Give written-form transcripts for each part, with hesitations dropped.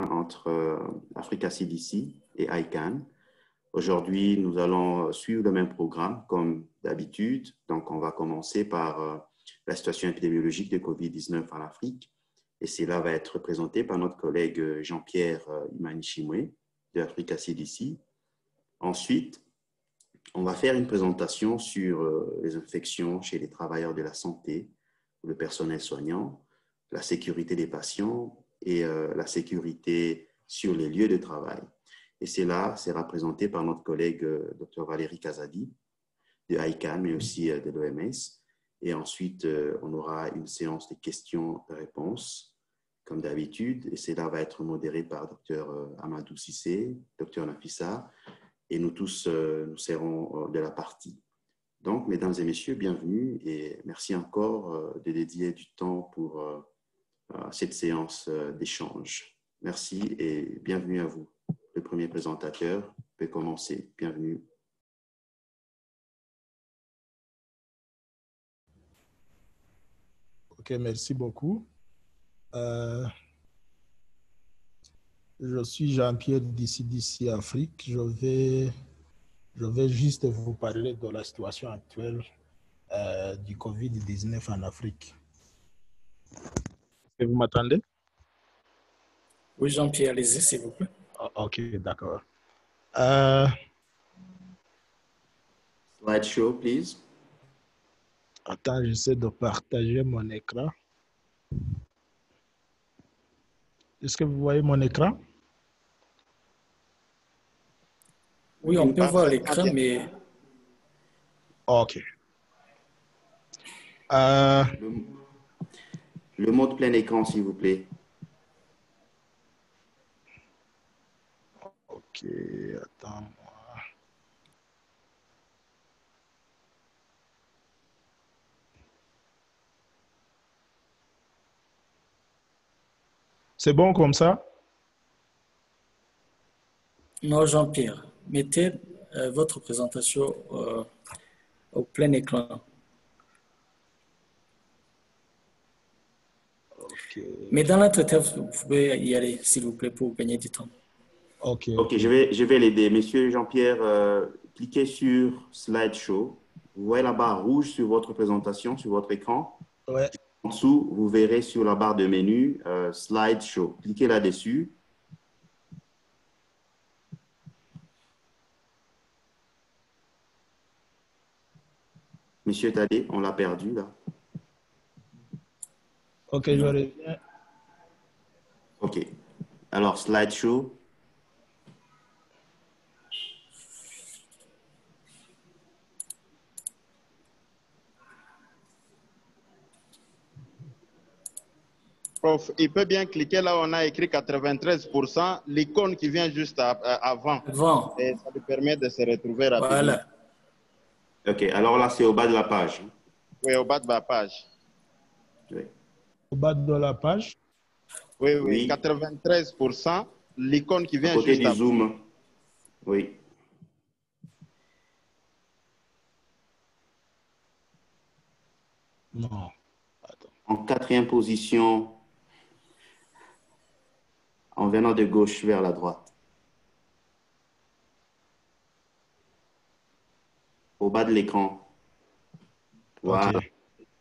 entre Africa CDC et ICANN. Aujourd'hui, nous allons suivre le même programme comme d'habitude. Donc, on va commencer par la situation épidémiologique de COVID-19 en Afrique. Et cela va être présenté par notre collègue Jean-Pierre Imanichimwe de Africa CDC. Ensuite, on va faire une présentation sur les infections chez les travailleurs de la santé, le personnel soignant, la sécurité des patients et la sécurité sur les lieux de travail. Et cela sera présenté par notre collègue Dr Valérie Kazadi de ICANN, mais aussi de l'OMS. Et ensuite, on aura une séance de questions-réponses, comme d'habitude. Et cela va être modéré par Dr Amadou Cissé, Dr Nafissa, et nous tous, nous serons de la partie. Donc, mesdames et messieurs, bienvenue et merci encore de dédier du temps pour cette séance d'échange. Merci et bienvenue à vous. Le premier présentateur peut commencer. Bienvenue. Ok, merci beaucoup. Je suis Jean-Pierre d'ICDC Afrique. Je vais juste vous parler de la situation actuelle du COVID-19 en Afrique. Est-ce que vous m'entendez? Oui, Jean-Pierre, allez-y, s'il vous plaît. Ok, d'accord. Slideshow, please. Attends, j'essaie de partager mon écran. Est-ce que vous voyez mon écran? Oui, on peut voir l'écran, mais... Ok. Le mode plein écran, s'il vous plaît. Ok, attends. C'est bon comme ça? Non, Jean-Pierre, mettez votre présentation au plein écran. Okay. Mais dans l'entretien, vous pouvez y aller, s'il vous plaît, pour gagner du temps. Ok, je vais l'aider. Monsieur Jean-Pierre, cliquez sur Slideshow. Vous voyez la barre rouge sur votre présentation, sur votre écran? Ouais. En dessous, vous verrez sur la barre de menu Slideshow. Cliquez là-dessus. Monsieur Tadé, on l'a perdu là. Ok, je reviens. Ok. Alors, Slideshow. Prof, il peut bien cliquer là où on a écrit 93%, l'icône qui vient juste avant. Et ça lui permet de se retrouver rapidement. Voilà. Ok, alors là, c'est au bas de la page. Oui, au bas de la page. Oui. Au bas de la page? Oui, oui, 93%, l'icône qui vient à côté juste du avant. zoom. Oui. Non. Attends. En quatrième position, en venant de gauche vers la droite. Au bas de l'écran. Voilà. Okay.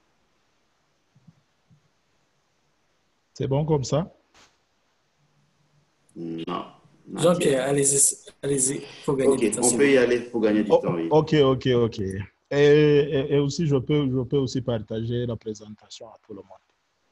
C'est bon comme ça? Non. Jean-Pierre, allez-y, pour gagner du temps. On peut y aller pour gagner du temps. Oui. Ok. Et aussi, je peux aussi partager la présentation à tout le monde.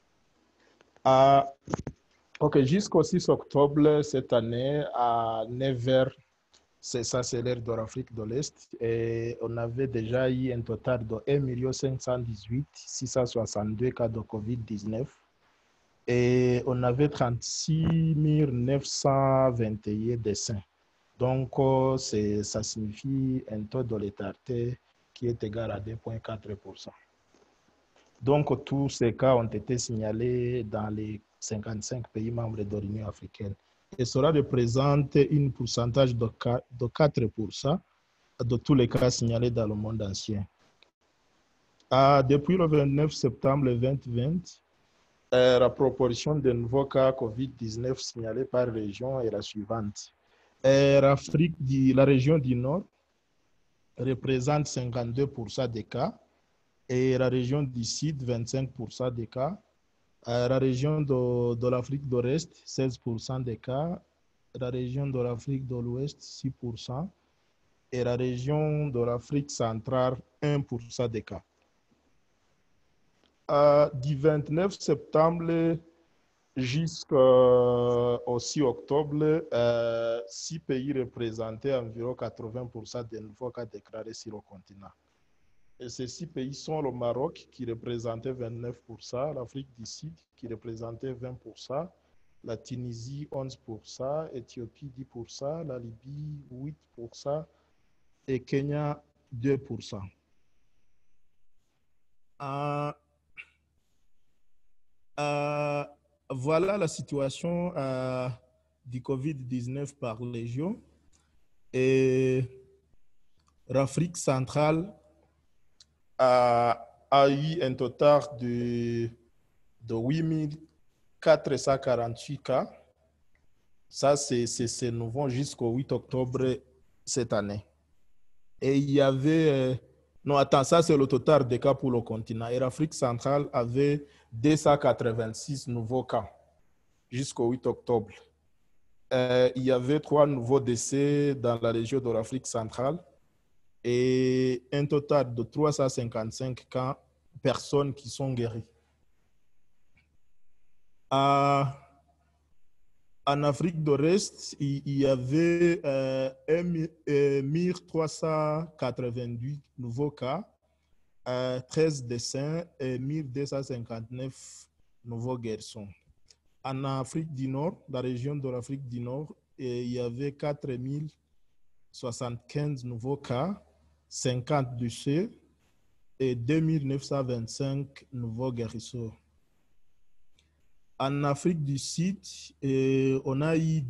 Ok, jusqu'au 6 octobre cette année, à 9h, c'est ça, c'est l'heure de l'Afrique de l'Est, et on avait déjà eu un total de 1 518 662 cas de COVID-19, et on avait 36 921 décès. Donc, ça signifie un taux de létalité qui est égal à 2,4%. Donc, tous ces cas ont été signalés dans les 55 pays membres de l'Union africaine. Et cela représente un pourcentage de 4% de tous les cas signalés dans le monde entier. Depuis le 29 septembre 2020, La proportion de nouveaux cas COVID-19 signalés par région est la suivante. La région du Nord représente 52% des cas et la région du Sud, 25% des cas. La région de l'Afrique de l'Est, 16% des cas. La région de l'Afrique de l'Ouest, 6%. Et la région de l'Afrique centrale, 1% des cas. Du 29 septembre jusqu'au 6 octobre, 6 pays représentaient environ 80% des nouveaux cas déclarés sur le continent. Et ces 6 pays sont le Maroc qui représentait 29%, l'Afrique du Sud qui représentait 20%, la Tunisie 11%, Éthiopie 10%, la Libye 8% et Kenya 2%. Voilà la situation du COVID-19 par région. Et l'Afrique centrale a eu un total de 8448 cas. Ça, c'est nouveau jusqu'au 8 octobre cette année. Et il y avait... non, attends, ça, c'est le total des cas pour le continent. Et l'Afrique centrale avait 286 nouveaux cas jusqu'au 8 octobre. Il y avait 3 nouveaux décès dans la région de l'Afrique centrale et un total de 355 personnes qui sont guéries. En Afrique de l'Est, il y avait 1388 nouveaux cas, 13 décès et 1259 nouveaux guérisons. En Afrique du Nord, la région de l'Afrique du Nord, il y avait 4075 nouveaux cas, 50 décès et 2925 nouveaux guérisseurs. En Afrique du Sud, on a eu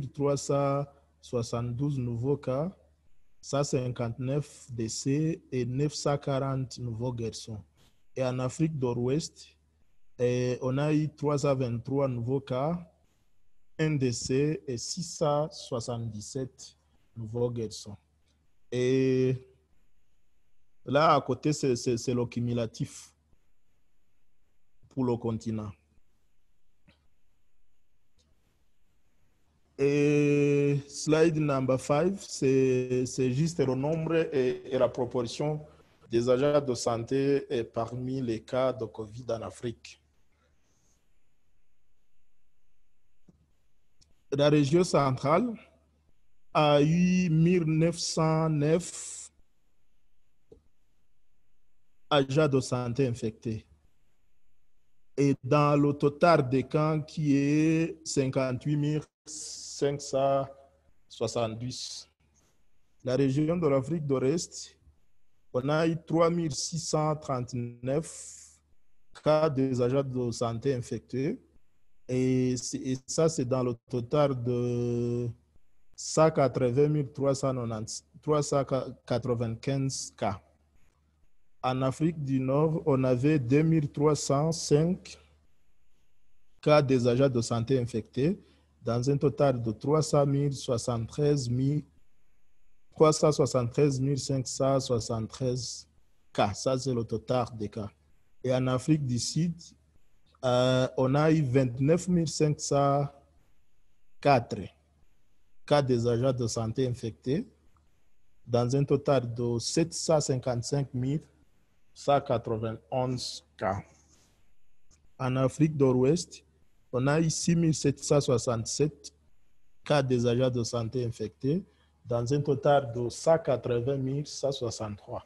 2372 nouveaux cas, 159 décès et 940 nouveaux guérisseurs. Et en Afrique de l'Ouest, on a eu 323 nouveaux cas, 1 décès et 677 nouveaux guérisseurs. Et là, à côté, c'est le cumulatif pour le continent. Et slide number 5, c'est juste le nombre et la proportion des agents de santé parmi les cas de COVID en Afrique. La région centrale a eu 1909 agents de santé infectés. Et dans le total des cas qui est 58 570. La région de l'Afrique de l'Est, on a eu 3639 cas des agents de santé infectés. Et ça, c'est dans le total de 180 395 cas. En Afrique du Nord, on avait 2305 cas des agents de santé infectés, dans un total de 373 573 cas. Ça, c'est le total des cas. Et en Afrique du Sud, on a eu 29 504 cas des agents de santé infectés, dans un total de 755 191 cas. En Afrique de l'Ouest, on a eu 6 767 cas des agents de santé infectés, dans un total de 180 163.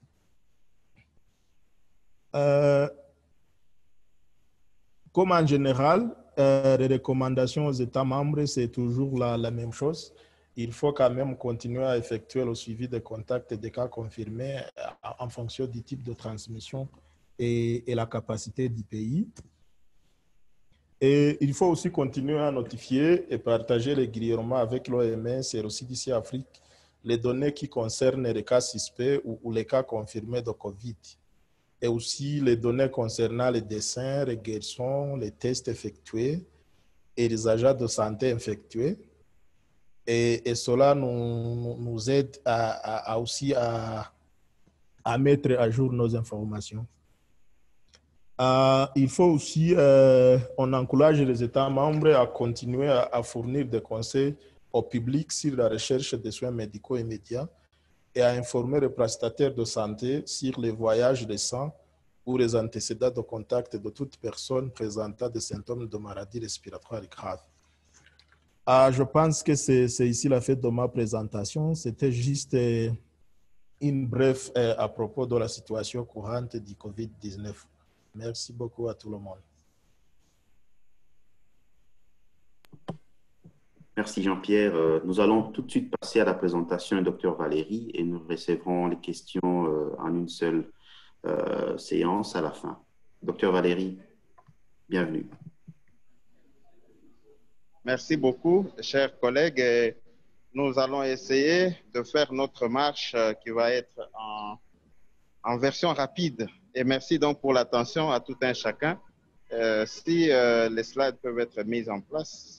Comme en général, les recommandations aux États membres, c'est toujours la même chose. Il faut quand même continuer à effectuer le suivi des contacts et des cas confirmés en fonction du type de transmission et la capacité du pays. Et il faut aussi continuer à notifier et partager régulièrement avec l'OMS et le CDC Afrique les données qui concernent les cas suspects ou les cas confirmés de COVID. et aussi les données concernant les dessins, les guérisons, les tests effectués et les agents de santé effectués. Et cela nous aide aussi à mettre à jour nos informations. Il faut aussi, on encourage les États membres à continuer à fournir des conseils au public sur la recherche des soins médicaux immédiats et à informer les prestataires de santé sur les voyages de sang ou les antécédents de contact de toute personne présentant des symptômes de maladies respiratoires graves. Je pense que c'est ici la fin de ma présentation. C'était juste une brève à propos de la situation courante du COVID-19. Merci beaucoup à tout le monde. Merci Jean-Pierre. Nous allons tout de suite passer à la présentation du Dr Valérie et nous recevrons les questions en une seule séance à la fin. Dr Valérie, bienvenue. Merci beaucoup, chers collègues. Et nous allons essayer de faire notre marche qui va être en version rapide. Et merci donc pour l'attention à tout un chacun. Si les slides peuvent être mis en place.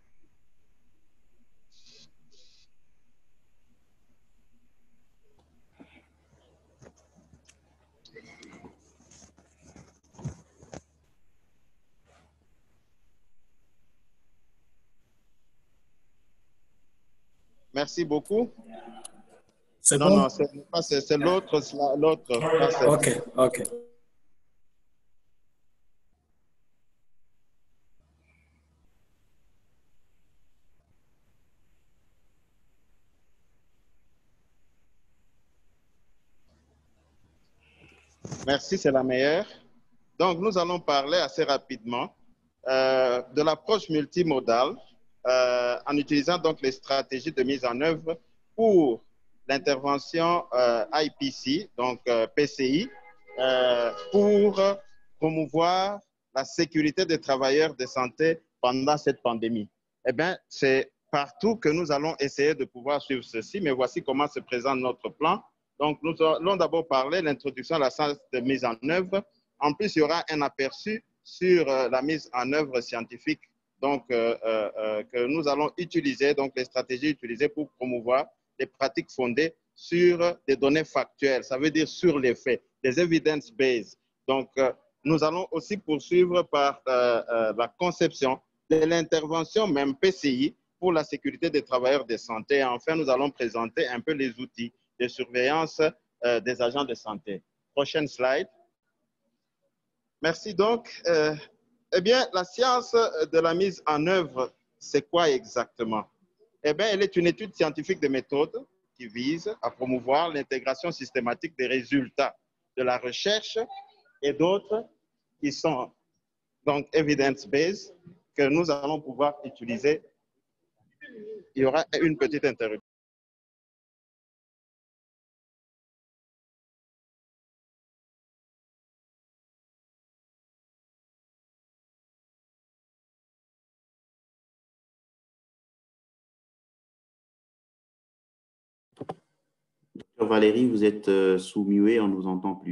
Merci beaucoup. C'est non, bon? Non, c'est l'autre. OK, OK. Merci, c'est la meilleure. Donc, nous allons parler assez rapidement de l'approche multimodale en utilisant donc les stratégies de mise en œuvre pour l'intervention IPC, donc PCI, pour promouvoir la sécurité des travailleurs de santé pendant cette pandémie. Eh bien, c'est partout que nous allons essayer de pouvoir suivre ceci, mais voici comment se présente notre plan. Donc, nous allons d'abord parler de l'introduction à la science de mise en œuvre. En plus, il y aura un aperçu sur la mise en œuvre scientifique donc, que nous allons utiliser, donc les stratégies utilisées pour promouvoir des pratiques fondées sur des données factuelles, ça veut dire sur les faits, des evidence-based. Donc, nous allons aussi poursuivre par la conception de l'intervention même PCI pour la sécurité des travailleurs de santé. Et enfin, nous allons présenter un peu les outils de surveillance des agents de santé. Prochaine slide. Merci donc. Eh bien, la science de la mise en œuvre, c'est quoi exactement? Eh bien, elle est une étude scientifique de méthode qui vise à promouvoir l'intégration systématique des résultats de la recherche et d'autres qui sont donc evidence-based que nous allons pouvoir utiliser. Il y aura une petite interruption. Valérie, vous êtes sous muet, on ne vous entend plus.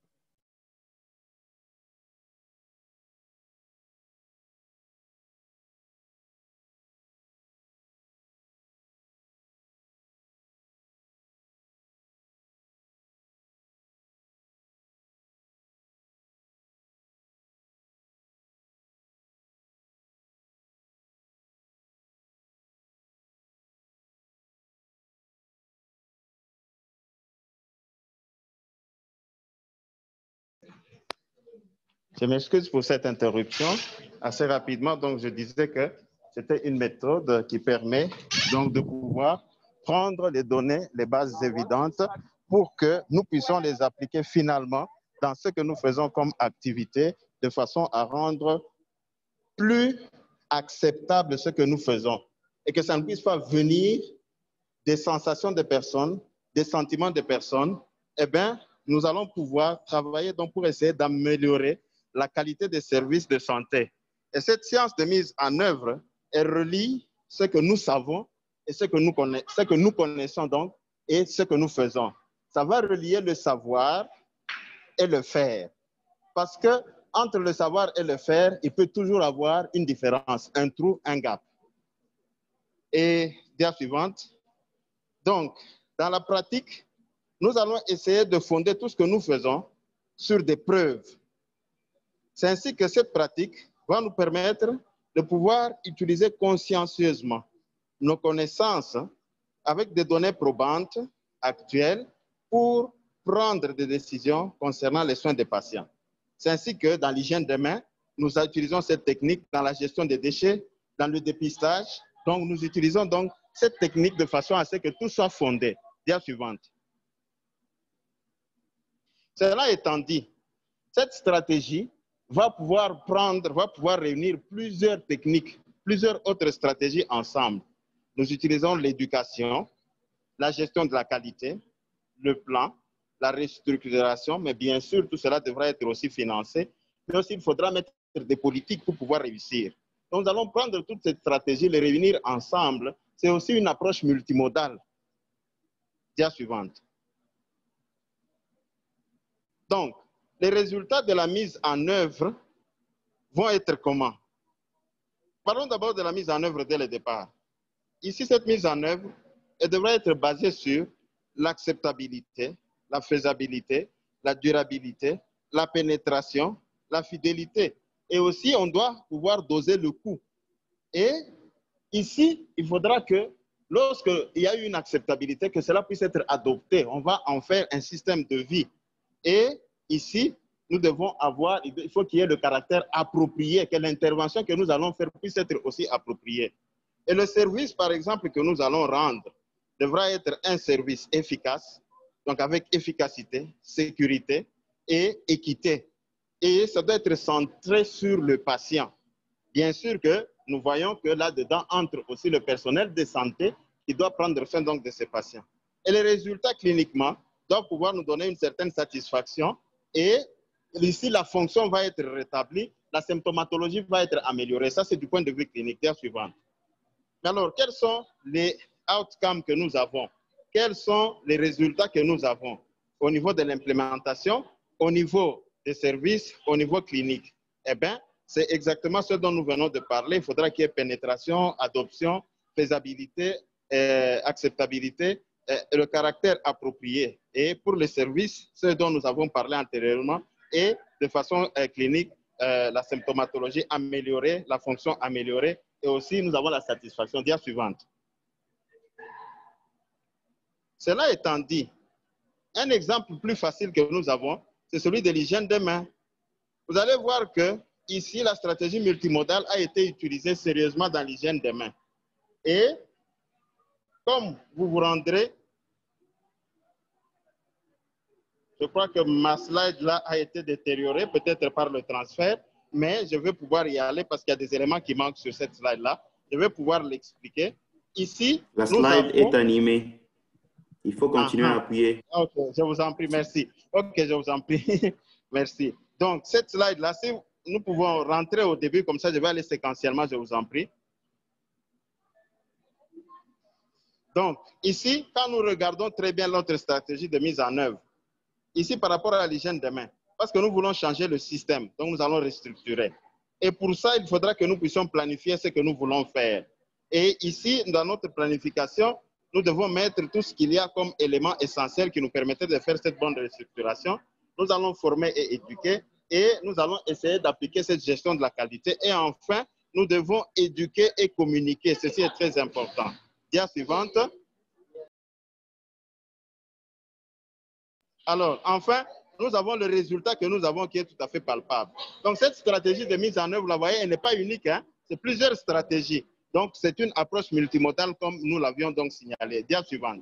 Je m'excuse pour cette interruption. Assez rapidement, donc je disais que c'était une méthode qui permet donc de pouvoir prendre les données, les bases évidentes pour que nous puissions les appliquer finalement dans ce que nous faisons comme activité de façon à rendre plus acceptable ce que nous faisons et que ça ne puisse pas venir des sensations des personnes, des sentiments des personnes. Eh bien, nous allons pouvoir travailler donc pour essayer d'améliorer la qualité des services de santé. Et cette science de mise en œuvre, elle relie ce que nous savons et ce que nous connaissons donc et ce que nous faisons. Ça va relier le savoir et le faire. Parce que entre le savoir et le faire, il peut toujours avoir une différence, un trou, un gap. Et dia suivante. Donc, dans la pratique, nous allons essayer de fonder tout ce que nous faisons sur des preuves. C'est ainsi que cette pratique va nous permettre de pouvoir utiliser consciencieusement nos connaissances avec des données probantes actuelles pour prendre des décisions concernant les soins des patients. C'est ainsi que dans l'hygiène des mains, nous utilisons cette technique dans la gestion des déchets, dans le dépistage. Donc, nous utilisons donc cette technique de façon à ce que tout soit fondé. Dia suivante. Cela étant dit, cette stratégie va pouvoir réunir plusieurs techniques, plusieurs autres stratégies ensemble. Nous utilisons l'éducation, la gestion de la qualité, le plan, la restructuration, mais bien sûr, tout cela devra être aussi financé. Mais aussi, il faudra mettre des politiques pour pouvoir réussir. Donc, nous allons prendre toutes ces stratégies, les réunir ensemble. C'est aussi une approche multimodale. Dia suivante. Donc, les résultats de la mise en œuvre vont être comment? Parlons d'abord de la mise en œuvre dès le départ. Ici, cette mise en œuvre, elle devrait être basée sur l'acceptabilité, la faisabilité, la durabilité, la pénétration, la fidélité. Et aussi, on doit pouvoir doser le coût. Et ici, il faudra que lorsqu'il y a une acceptabilité, que cela puisse être adopté. On va en faire un système de vie. Et ici, nous devons avoir, il faut qu'il y ait le caractère approprié, que l'intervention que nous allons faire puisse être aussi appropriée. Et le service, par exemple, que nous allons rendre devra être un service efficace, donc avec efficacité, sécurité et équité. Et ça doit être centré sur le patient. Bien sûr que nous voyons que là-dedans entre aussi le personnel de santé qui doit prendre soin donc de ces patients. Et les résultats cliniquement doivent pouvoir nous donner une certaine satisfaction et ici la fonction va être rétablie, la symptomatologie va être améliorée. Ça, c'est du point de vue clinique. Dia suivante. Alors, quels sont les outcomes que nous avons? Quels sont les résultats que nous avons au niveau de l'implémentation, au niveau des services, au niveau clinique? Eh bien, c'est exactement ce dont nous venons de parler. Il faudra qu'il y ait pénétration, adoption, faisabilité, acceptabilité, le caractère approprié. Et pour les services, ce dont nous avons parlé antérieurement, et de façon clinique, la symptomatologie améliorée, la fonction améliorée, et aussi nous avons la satisfaction. Dia suivante. Cela étant dit, un exemple plus facile que nous avons, c'est celui de l'hygiène des mains. Vous allez voir que ici, la stratégie multimodale a été utilisée sérieusement dans l'hygiène des mains. Et comme vous vous rendrez, je crois que ma slide là a été détériorée, peut-être par le transfert, mais je vais pouvoir y aller parce qu'il y a des éléments qui manquent sur cette slide là. Je vais pouvoir l'expliquer. Ici, la slide est animée. Il faut continuer à appuyer. Ok, je vous en prie, merci. Ok, je vous en prie. Merci. Donc, cette slide-là, si nous pouvons rentrer au début, comme ça, je vais aller séquentiellement, je vous en prie. Donc, ici, quand nous regardons très bien notre stratégie de mise en œuvre, ici, par rapport à l'hygiène des mains, parce que nous voulons changer le système, donc nous allons restructurer. Et pour ça, il faudra que nous puissions planifier ce que nous voulons faire. Et ici, dans notre planification, nous devons mettre tout ce qu'il y a comme élément essentiel qui nous permettait de faire cette bonne restructuration. Nous allons former et éduquer et nous allons essayer d'appliquer cette gestion de la qualité. Et enfin, nous devons éduquer et communiquer. Ceci est très important. Dia suivante. Alors, enfin, nous avons le résultat que nous avons qui est tout à fait palpable. Donc, cette stratégie de mise en œuvre, vous la voyez, elle n'est pas unique, hein? C'est plusieurs stratégies. Donc, c'est une approche multimodale comme nous l'avions donc signalé. Dia suivante.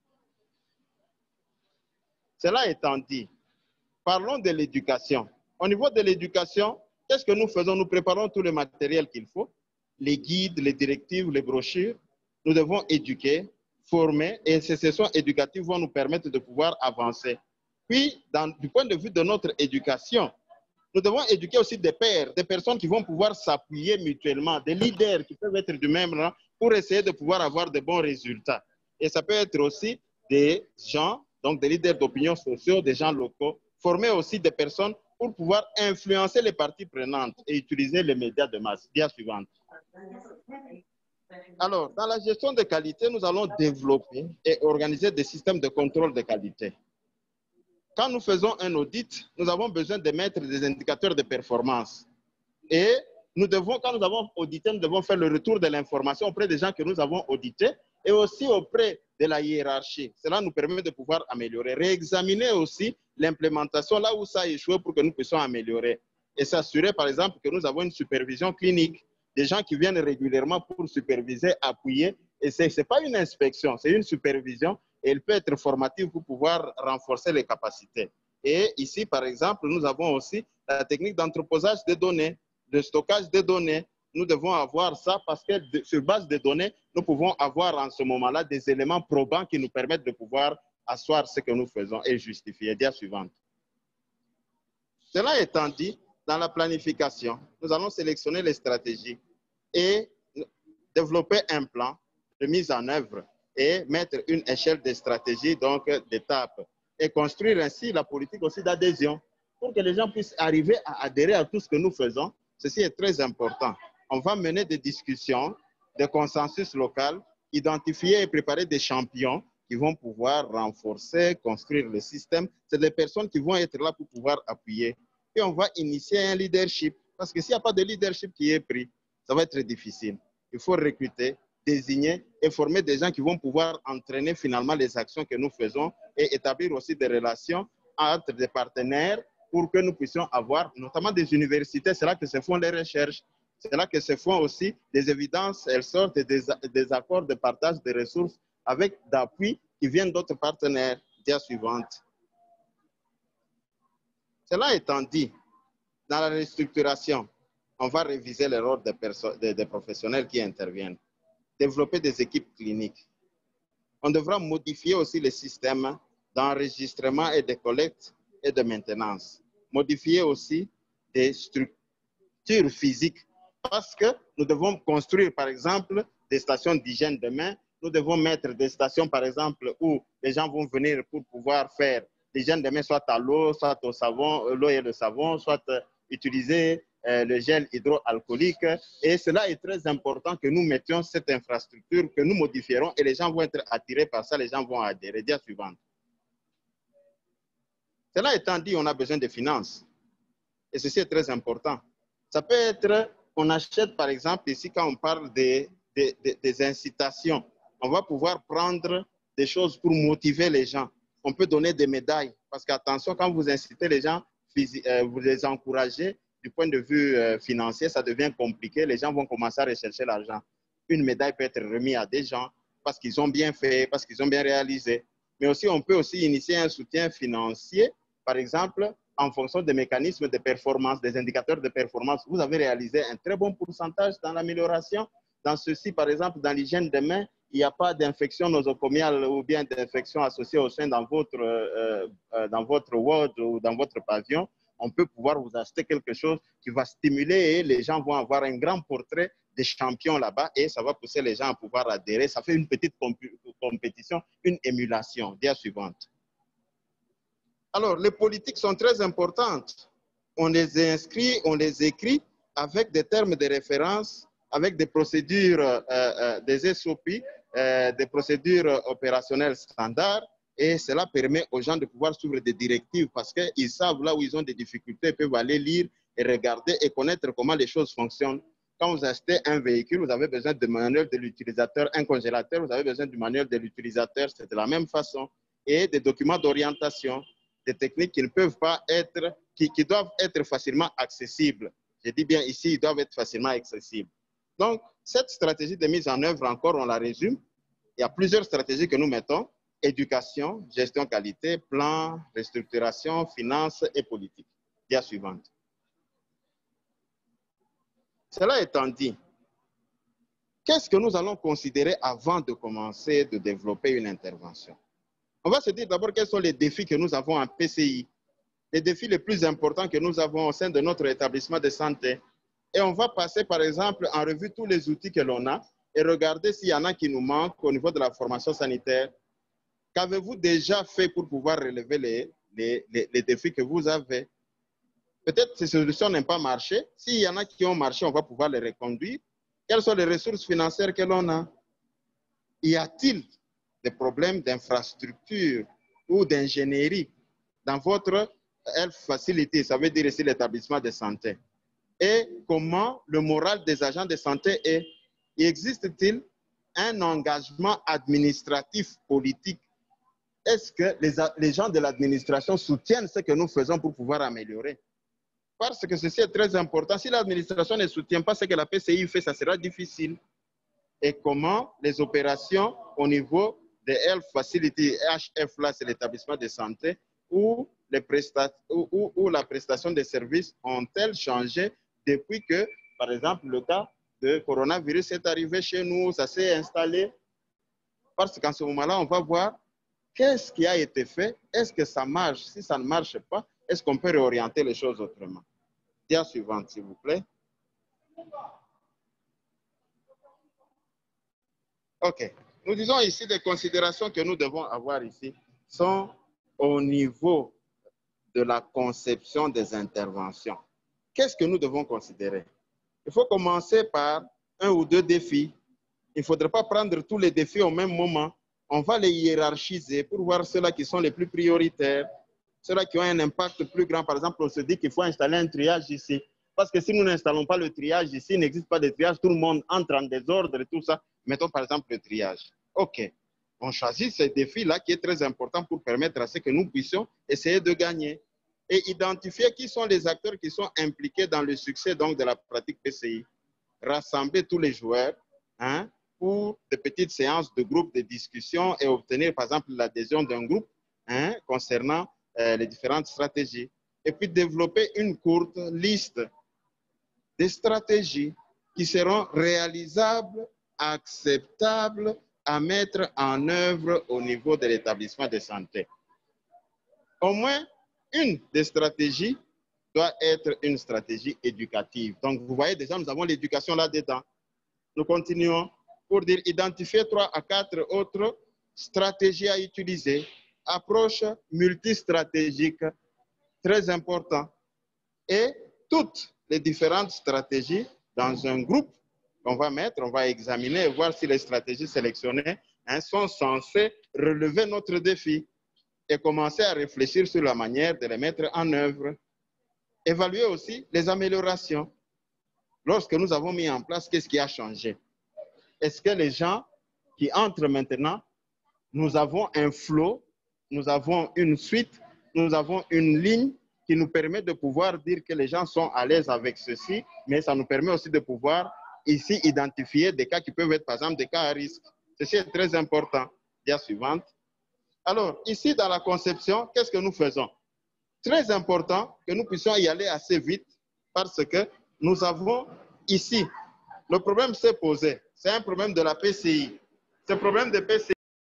Cela étant dit, parlons de l'éducation. Au niveau de l'éducation, qu'est-ce que nous faisons? Nous préparons tout le matériel qu'il faut, les guides, les directives, les brochures. Nous devons éduquer, former, et ces sessions éducatives vont nous permettre de pouvoir avancer. Puis, du point de vue de notre éducation, nous devons éduquer aussi des pairs, des personnes qui vont pouvoir s'appuyer mutuellement, des leaders qui peuvent être du même rang pour essayer de pouvoir avoir de bons résultats. Et ça peut être aussi des gens, donc des leaders d'opinion sociaux, des gens locaux former aussi des personnes pour pouvoir influencer les parties prenantes et utiliser les médias de masse. Dia suivante. Alors, dans la gestion de qualité, nous allons développer et organiser des systèmes de contrôle de qualité. Quand nous faisons un audit, nous avons besoin de mettre des indicateurs de performance. Et quand nous avons audité, nous devons faire le retour de l'information auprès des gens que nous avons audités et aussi auprès de la hiérarchie. Cela nous permet de pouvoir améliorer. Réexaminer aussi l'implémentation là où ça a échoué pour que nous puissions améliorer. Et s'assurer, par exemple, que nous avons une supervision clinique, des gens qui viennent régulièrement pour superviser, appuyer. Et ce n'est pas une inspection, c'est une supervision. Et elle peut être formative pour pouvoir renforcer les capacités. Et ici, par exemple, nous avons aussi la technique d'entreposage des données, de stockage des données. Nous devons avoir ça parce que sur base des données, nous pouvons avoir en ce moment-là des éléments probants qui nous permettent de pouvoir asseoir ce que nous faisons et justifier. Dia suivante. Cela étant dit, dans la planification, nous allons sélectionner les stratégies et développer un plan de mise en œuvre et mettre une échelle de stratégie, donc d'étapes, et construire ainsi la politique aussi d'adhésion pour que les gens puissent arriver à adhérer à tout ce que nous faisons. Ceci est très important. On va mener des discussions, des consensus locaux, identifier et préparer des champions qui vont pouvoir renforcer, construire le système. C'est des personnes qui vont être là pour pouvoir appuyer. Et on va initier un leadership. Parce que s'il n'y a pas de leadership qui est pris, ça va être difficile. Il faut recruter, désigner et former des gens qui vont pouvoir entraîner finalement les actions que nous faisons et établir aussi des relations entre des partenaires pour que nous puissions avoir, notamment des universités, c'est là que se font les recherches, c'est là que se font aussi des évidences, elles sortent des accords de partage de ressources avec d'appui qui viennent d'autres partenaires. Dia suivante. Cela étant dit, dans la restructuration, on va réviser les rôles des professionnels qui interviennent, développer des équipes cliniques. On devra modifier aussi les systèmes d'enregistrement et de collecte et de maintenance. Modifier aussi des structures physiques parce que nous devons construire, par exemple, des stations d'hygiène de main. Nous devons mettre des stations, par exemple, où les gens vont venir pour pouvoir faire l'hygiène de main, soit à l'eau, soit au savon, l'eau et le savon, soit utiliser le gel hydroalcoolique. Et cela est très important que nous mettions cette infrastructure, que nous modifierons et les gens vont être attirés par ça, les gens vont adhérer. Dia suivante. Cela étant dit, on a besoin de finances. Et ceci est très important. Ça peut être, on achète par exemple, ici quand on parle des incitations, on va pouvoir prendre des choses pour motiver les gens. On peut donner des médailles. Parce qu'attention, quand vous incitez les gens, vous les encouragez, du point de vue financier, ça devient compliqué. Les gens vont commencer à rechercher l'argent. Une médaille peut être remise à des gens parce qu'ils ont bien fait, parce qu'ils ont bien réalisé. Mais aussi, on peut aussi initier un soutien financier, par exemple, en fonction des mécanismes de performance, des indicateurs de performance. Vous avez réalisé un très bon pourcentage dans l'amélioration. Dans ceci, par exemple, dans l'hygiène des mains, il n'y a pas d'infection nosocomiale ou bien d'infection associée au sein dans votre ward ou dans votre pavillon. On peut pouvoir vous acheter quelque chose qui va stimuler et les gens vont avoir un grand portrait des champions là-bas et ça va pousser les gens à pouvoir adhérer. Ça fait une petite compétition, une émulation. Dia suivante. Alors, les politiques sont très importantes. On les inscrit, on les écrit avec des termes de référence, avec des procédures, des SOP, des procédures opérationnelles standards. Et cela permet aux gens de pouvoir suivre des directives parce qu'ils savent là où ils ont des difficultés, ils peuvent aller lire et regarder et connaître comment les choses fonctionnent. Quand vous achetez un véhicule, vous avez besoin du manuel de l'utilisateur, un congélateur, vous avez besoin du manuel de l'utilisateur, c'est de la même façon. Et des documents d'orientation, des techniques qui ne peuvent pas être, qui doivent être facilement accessibles. Je dis bien ici, ils doivent être facilement accessibles. Donc, cette stratégie de mise en œuvre, encore, on la résume. Il y a plusieurs stratégies que nous mettons. Éducation, gestion qualité, plan, restructuration, finances et politique. Dia suivante. Cela étant dit, qu'est-ce que nous allons considérer avant de commencer de développer une intervention? On va se dire d'abord quels sont les défis que nous avons en PCI, les défis les plus importants que nous avons au sein de notre établissement de santé. Et on va passer par exemple en revue tous les outils que l'on a et regarder s'il y en a qui nous manquent au niveau de la formation sanitaire. Qu'avez-vous déjà fait pour pouvoir relever les défis que vous avez. Peut-être que ces solutions n'ont pas marché. S'il y en a qui ont marché, on va pouvoir les reconduire. Quelles sont les ressources financières que l'on a? Y a-t-il des problèmes d'infrastructure ou d'ingénierie dans votre health facility, ça veut dire ici l'établissement de santé? Et comment le moral des agents de santé est? Existe-t-il un engagement administratif, politique? Est-ce que les gens de l'administration soutiennent ce que nous faisons pour pouvoir améliorer? Parce que ceci est très important. Si l'administration ne soutient pas ce que la PCI fait, ça sera difficile. Et comment les opérations au niveau des Health Facility, HF, là, c'est l'établissement de santé, où la prestation des services ont-elles changé depuis que, par exemple, le cas de coronavirus est arrivé chez nous, ça s'est installé? Parce qu'en ce moment-là, on va voir qu'est-ce qui a été fait, est-ce que ça marche? Si ça ne marche pas, est-ce qu'on peut réorienter les choses autrement? Dia suivante, s'il vous plaît. OK. Nous disons ici des considérations que nous devons avoir ici sont au niveau de la conception des interventions. Qu'est-ce que nous devons considérer? Il faut commencer par un ou deux défis. Il ne faudrait pas prendre tous les défis au même moment. On va les hiérarchiser pour voir ceux-là qui sont les plus prioritaires, ceux-là qui ont un impact plus grand. Par exemple, on se dit qu'il faut installer un triage ici. Parce que si nous n'installons pas le triage ici, il n'existe pas de triage, tout le monde entre en désordre et tout ça. Mettons par exemple le triage. OK. On choisit ce défi-là qui est très important pour permettre à ce que nous puissions essayer de gagner et identifier qui sont les acteurs qui sont impliqués dans le succès donc, de la pratique PCI. Rassembler tous les joueurs pour des petites séances de groupe de discussion et obtenir par exemple l'adhésion d'un groupe concernant les différentes stratégies. Et puis développer une courte liste des stratégies qui seront réalisables, acceptables à mettre en œuvre au niveau de l'établissement de santé. Au moins, une des stratégies doit être une stratégie éducative. Donc, vous voyez déjà, nous avons l'éducation là-dedans. Nous continuons pour dire identifier 3 à 4 autres stratégies à utiliser. Approche multistratégique, très important. Et toutes les différentes stratégies dans un groupe qu'on va mettre, on va examiner et voir si les stratégies sélectionnées sont censées relever notre défi et commencer à réfléchir sur la manière de les mettre en œuvre. Évaluer aussi les améliorations. Lorsque nous avons mis en place, qu'est-ce qui a changé? Est-ce que les gens qui entrent maintenant, nous avons un flow, nous avons une suite, nous avons une ligne qui nous permet de pouvoir dire que les gens sont à l'aise avec ceci, mais ça nous permet aussi de pouvoir ici identifier des cas qui peuvent être par exemple des cas à risque. Ceci est très important. Dia suivante. Alors, ici dans la conception, qu'est-ce que nous faisons? Très important que nous puissions y aller assez vite parce que nous avons ici, le problème s'est posé. C'est un problème de la PCI. Ce problème de PCI,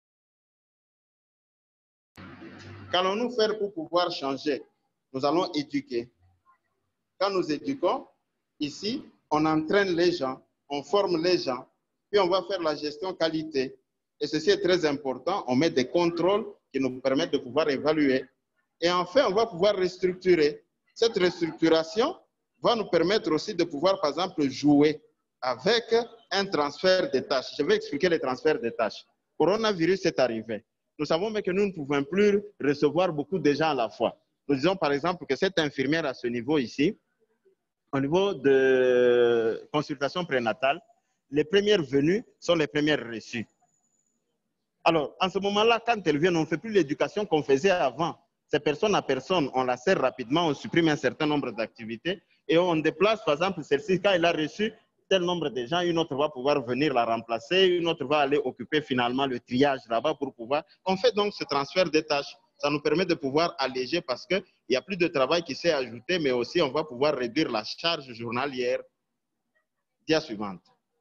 qu'allons-nous faire pour pouvoir changer? Nous allons éduquer. Quand nous éduquons, ici, on entraîne les gens, on forme les gens, puis on va faire la gestion qualité. Et ceci est très important. On met des contrôles qui nous permettent de pouvoir évaluer. Et enfin, on va pouvoir restructurer. Cette restructuration va nous permettre aussi de pouvoir, par exemple, jouer avec un transfert de tâches. Je vais expliquer les transferts de tâches. Coronavirus est arrivé. Nous savons que nous ne pouvons plus recevoir beaucoup de gens à la fois. Nous disons par exemple que cette infirmière à ce niveau ici, au niveau de consultation prénatale, les premières venues sont les premières reçues. Alors, en ce moment-là, quand elles viennent, on ne fait plus l'éducation qu'on faisait avant. C'est personne à personne, on la sert rapidement, on supprime un certain nombre d'activités et on déplace, par exemple, celle-ci, quand elle a reçu tel nombre de gens, une autre va pouvoir venir la remplacer, une autre va aller occuper finalement le triage là-bas pour pouvoir... On fait donc ce transfert de tâches. Ça nous permet de pouvoir alléger parce qu'il n'y a plus de travail qui s'est ajouté, mais aussi on va pouvoir réduire la charge journalière. Dia suivante.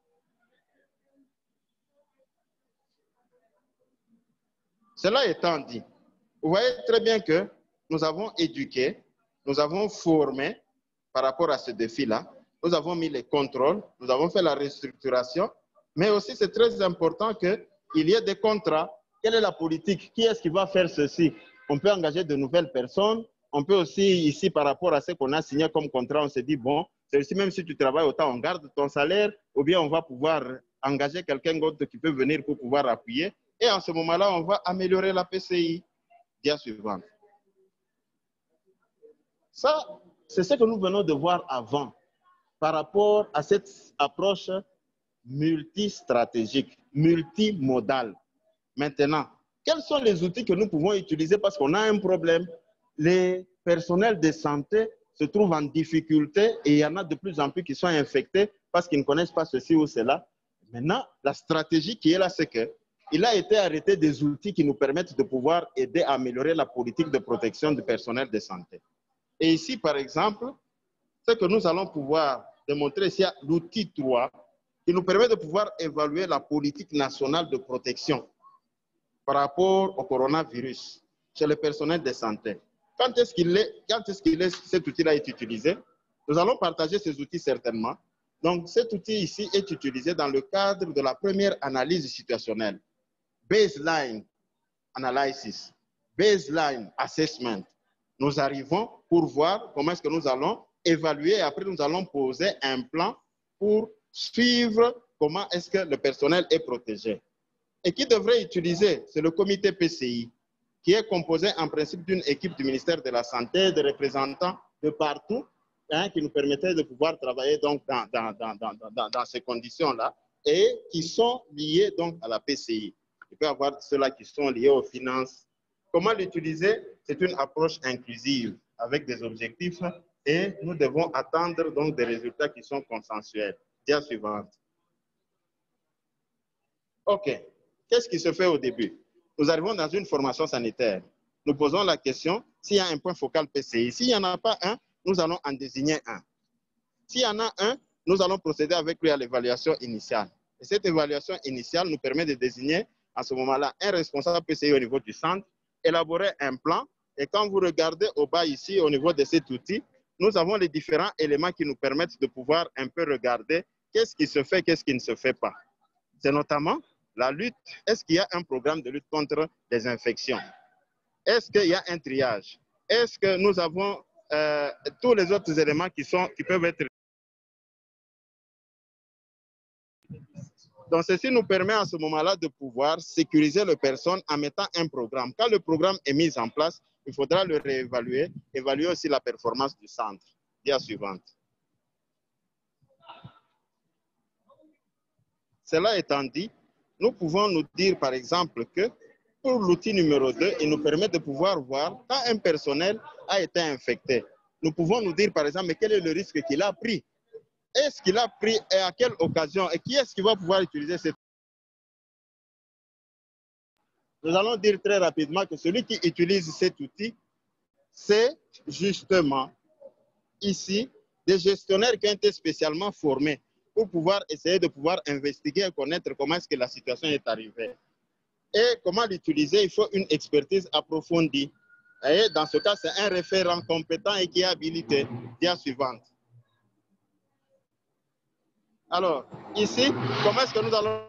Cela étant dit, vous voyez très bien que nous avons éduqué, nous avons formé par rapport à ce défi-là, nous avons mis les contrôles, nous avons fait la restructuration, mais aussi c'est très important qu'il y ait des contrats. Quelle est la politique? Qui est-ce qui va faire ceci? on peut engager de nouvelles personnes. On peut aussi, ici, par rapport à ce qu'on a signé comme contrat, on se dit, bon, c'est même si tu travailles autant, on garde ton salaire, ou bien on va pouvoir engager quelqu'un d'autre qui peut venir pour pouvoir appuyer. Et en ce moment-là, on va améliorer la PCI. Dia suivante. Ça, c'est ce que nous venons de voir avant par rapport à cette approche multistratégique, multimodale. Maintenant, quels sont les outils que nous pouvons utiliser parce qu'on a un problème? Les personnels de santé se trouvent en difficulté et il y en a de plus en plus qui sont infectés parce qu'ils ne connaissent pas ceci ou cela. Maintenant, la stratégie qui est là, c'est qu'il a été arrêté des outils qui nous permettent de pouvoir aider à améliorer la politique de protection du personnel de santé. Et ici, par exemple, ce que nous allons pouvoir démontrer, c'est l'outil 3 qui nous permet de pouvoir évaluer la politique nationale de protection par rapport au coronavirus chez le personnel de santé. Quand est-ce que cet outil-là est utilisé? Nous allons partager ces outils certainement. Donc, cet outil ici est utilisé dans le cadre de la première analyse situationnelle. Baseline analysis, baseline assessment. Nous arrivons pour voir comment est-ce que nous allons évaluer et après nous allons poser un plan pour suivre comment est-ce que le personnel est protégé. Et qui devrait utiliser? C'est le comité PCI, qui est composé en principe d'une équipe du ministère de la Santé, de représentants de partout, hein, qui nous permettait de pouvoir travailler donc dans ces conditions-là et qui sont liés donc à la PCI. Il peut y avoir ceux-là qui sont liés aux finances. Comment l'utiliser? C'est une approche inclusive avec des objectifs et nous devons attendre donc des résultats qui sont consensuels. Dia suivante. OK. Qu'est-ce qui se fait au début? Nous arrivons dans une formation sanitaire. Nous posons la question s'il y a un point focal PCI. S'il n'y en a pas un, nous allons en désigner un. S'il y en a un, nous allons procéder avec lui à l'évaluation initiale. Et cette évaluation initiale nous permet de désigner à ce moment-là un responsable PCI au niveau du centre, élaborer un plan. Et quand vous regardez au bas ici, au niveau de cet outil, nous avons les différents éléments qui nous permettent de pouvoir un peu regarder qu'est-ce qui se fait, qu'est-ce qui ne se fait pas. C'est notamment la lutte. Est-ce qu'il y a un programme de lutte contre les infections? Est-ce qu'il y a un triage? Est-ce que nous avons tous les autres éléments qui peuvent être... Donc, ceci nous permet à ce moment-là de pouvoir sécuriser les personnes en mettant un programme. Quand le programme est mis en place, il faudra le réévaluer, évaluer aussi la performance du centre. Dia suivante. Cela étant dit, nous pouvons nous dire par exemple que pour l'outil numéro 2, il nous permet de pouvoir voir quand un personnel a été infecté. Nous pouvons nous dire par exemple quel est le risque qu'il a pris. Est-ce qu'il a pris et à quelle occasion? Et qui est-ce qui va pouvoir utiliser cet outil? Nous allons dire très rapidement que celui qui utilise cet outil, c'est justement ici des gestionnaires qui ont été spécialement formés pour pouvoir essayer de pouvoir investiguer et connaître comment est-ce que la situation est arrivée. Et comment l'utiliser? Il faut une expertise approfondie. Et dans ce cas, c'est un référent compétent et qui est habilité. Dia suivante. Alors, ici, comment est-ce que nous allons...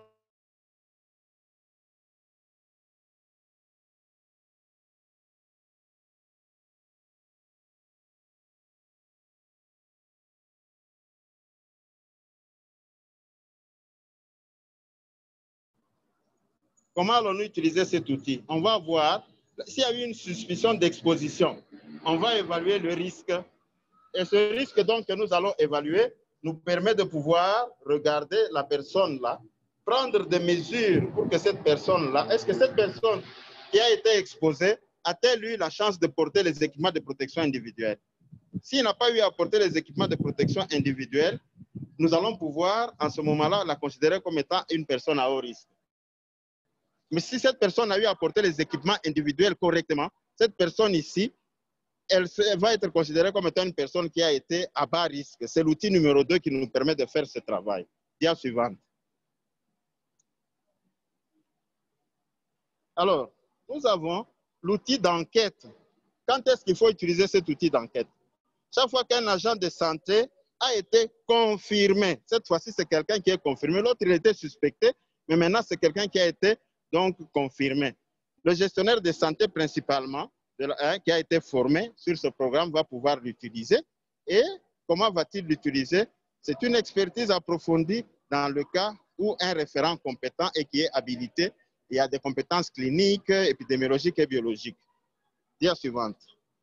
Comment allons-nous utiliser cet outil? On va voir, s'il y a eu une suspicion d'exposition, on va évaluer le risque. Et ce risque donc que nous allons évaluer nous permet de pouvoir regarder la personne là, prendre des mesures pour que cette personne-là, est-ce que cette personne qui a été exposée a-t-elle eu la chance de porter les équipements de protection individuelle? S'il n'a pas eu à porter les équipements de protection individuelle, nous allons pouvoir en ce moment-là la considérer comme étant une personne à haut risque. Mais si cette personne a eu à porter les équipements individuels correctement, cette personne ici, elle va être considérée comme étant une personne qui a été à bas risque. C'est l'outil numéro 2 qui nous permet de faire ce travail. Dia suivante. Alors, nous avons l'outil d'enquête. Quand est-ce qu'il faut utiliser cet outil d'enquête? Chaque fois qu'un agent de santé a été confirmé, cette fois-ci c'est quelqu'un qui est confirmé, l'autre il était suspecté, mais maintenant c'est quelqu'un qui a été donc confirmé. Le gestionnaire de santé principalement, qui a été formé sur ce programme va pouvoir l'utiliser. Et comment va-t-il l'utiliser? C'est une expertise approfondie dans le cas où un référent compétent et qui est habilité, il y a des compétences cliniques, épidémiologiques et biologiques. Dia suivante.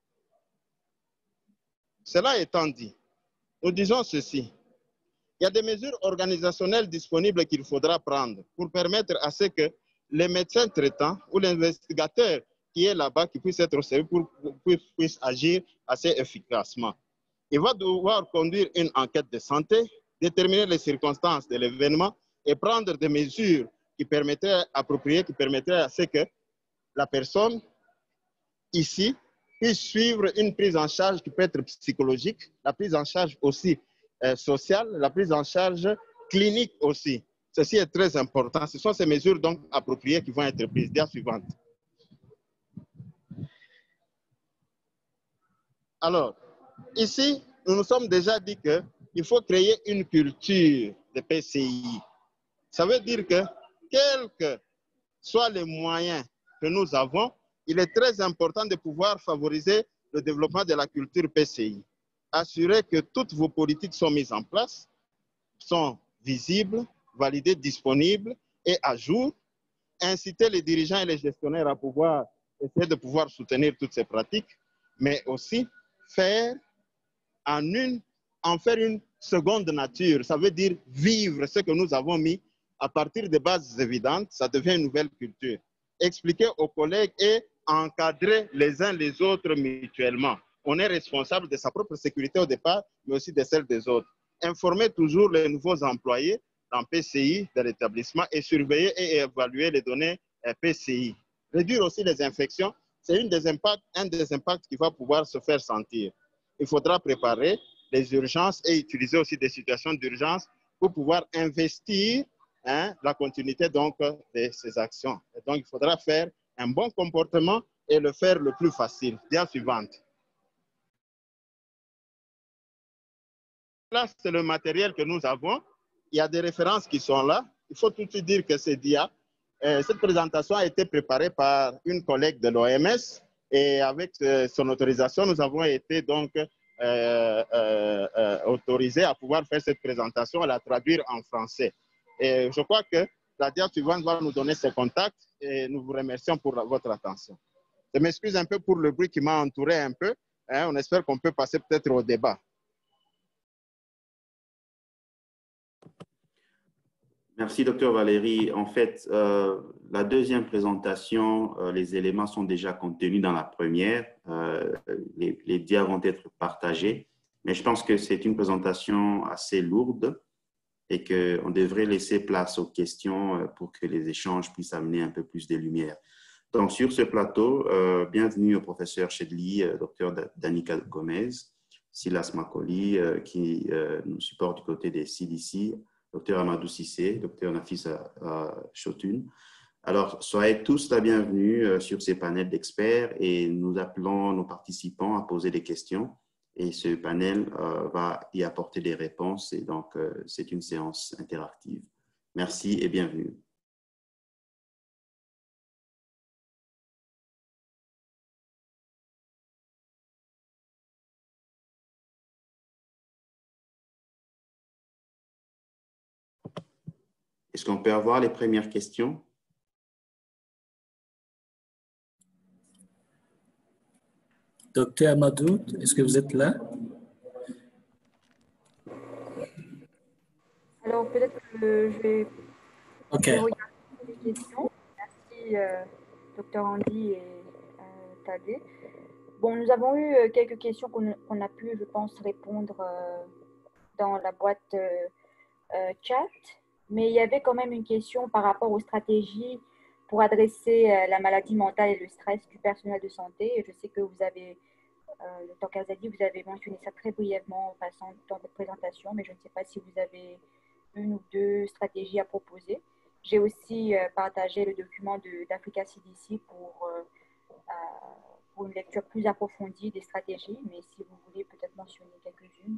Cela étant dit, nous disons ceci. Il y a des mesures organisationnelles disponibles qu'il faudra prendre pour permettre à ce que les médecins traitants ou l'investigateur qui est là-bas, qui puisse être au service, puisse agir assez efficacement. Il va devoir conduire une enquête de santé, déterminer les circonstances de l'événement et prendre des mesures qui permettraient, appropriées, qui permettraient à ce que la personne ici puisse suivre une prise en charge qui peut être psychologique, la prise en charge aussi sociale, la prise en charge clinique aussi. Ceci est très important. Ce sont ces mesures donc appropriées qui vont être prises. Dia suivante. Alors, ici, nous nous sommes déjà dit qu'il faut créer une culture de PCI. Ça veut dire que, quels que soient les moyens que nous avons, il est très important de pouvoir favoriser le développement de la culture PCI. Assurer que toutes vos politiques sont mises en place, sont visibles, validées, disponibles et à jour. Inciter les dirigeants et les gestionnaires à pouvoir essayer de pouvoir soutenir toutes ces pratiques, mais aussi en faire une seconde nature. Ça veut dire vivre ce que nous avons mis à partir de bases évidentes, ça devient une nouvelle culture. Expliquer aux collègues et encadrer les uns les autres mutuellement. On est responsable de sa propre sécurité au départ, mais aussi de celle des autres. Informer toujours les nouveaux employés dans PCI de l'établissement et surveiller et évaluer les données PCI. Réduire aussi les infections, c'est un des impacts qui va pouvoir se faire sentir. Il faudra préparer les urgences et utiliser aussi des situations d'urgence pour pouvoir investir la continuité donc de ces actions. Et donc, il faudra faire un bon comportement et le faire le plus facile. Dia suivante. Là, c'est le matériel que nous avons. Il y a des références qui sont là. Il faut tout de suite dire que c'est DIA. Cette présentation a été préparée par une collègue de l'OMS et avec son autorisation, nous avons été donc autorisés à pouvoir faire cette présentation, à la traduire en français. Et je crois que la dia suivante va nous donner ses contacts et nous vous remercions pour votre attention. Je m'excuse un peu pour le bruit qui m'a entouré un peu. On espère qu'on peut passer peut-être au débat. Merci, docteur Valérie. En fait, la deuxième présentation, les éléments sont déjà contenus dans la première. Les dias vont être partagés, mais je pense que c'est une présentation assez lourde et qu'on devrait laisser place aux questions pour que les échanges puissent amener un peu plus de lumière. Donc, sur ce plateau, bienvenue au professeur Chedli, docteur Danica Gomez, Silas Makoli, qui nous supporte du côté des CDC, docteur Amadou Sissé, docteur Nafisa Chotun. Alors, soyez tous la bienvenue sur ces panels d'experts et nous appelons nos participants à poser des questions. Et ce panel va y apporter des réponses et donc c'est une séance interactive. Merci et bienvenue. Est-ce qu'on peut avoir les premières questions? Docteur Amadou, est-ce que vous êtes là? Alors, peut-être que je vais regarder les questions. Merci, docteur Andy et Tadé. Bon, nous avons eu quelques questions qu'on a pu, je pense, répondre dans la boîte chat, mais il y avait quand même une question par rapport aux stratégies pour adresser la maladie mentale et le stress du personnel de santé. Et je sais que vous avez, docteur Kazadi, vous avez mentionné ça très brièvement en passant dans votre présentation, mais je ne sais pas si vous avez une ou deux stratégies à proposer. J'ai aussi partagé le document d'Africa CDC pour une lecture plus approfondie des stratégies, mais si vous voulez peut-être mentionner quelques-unes.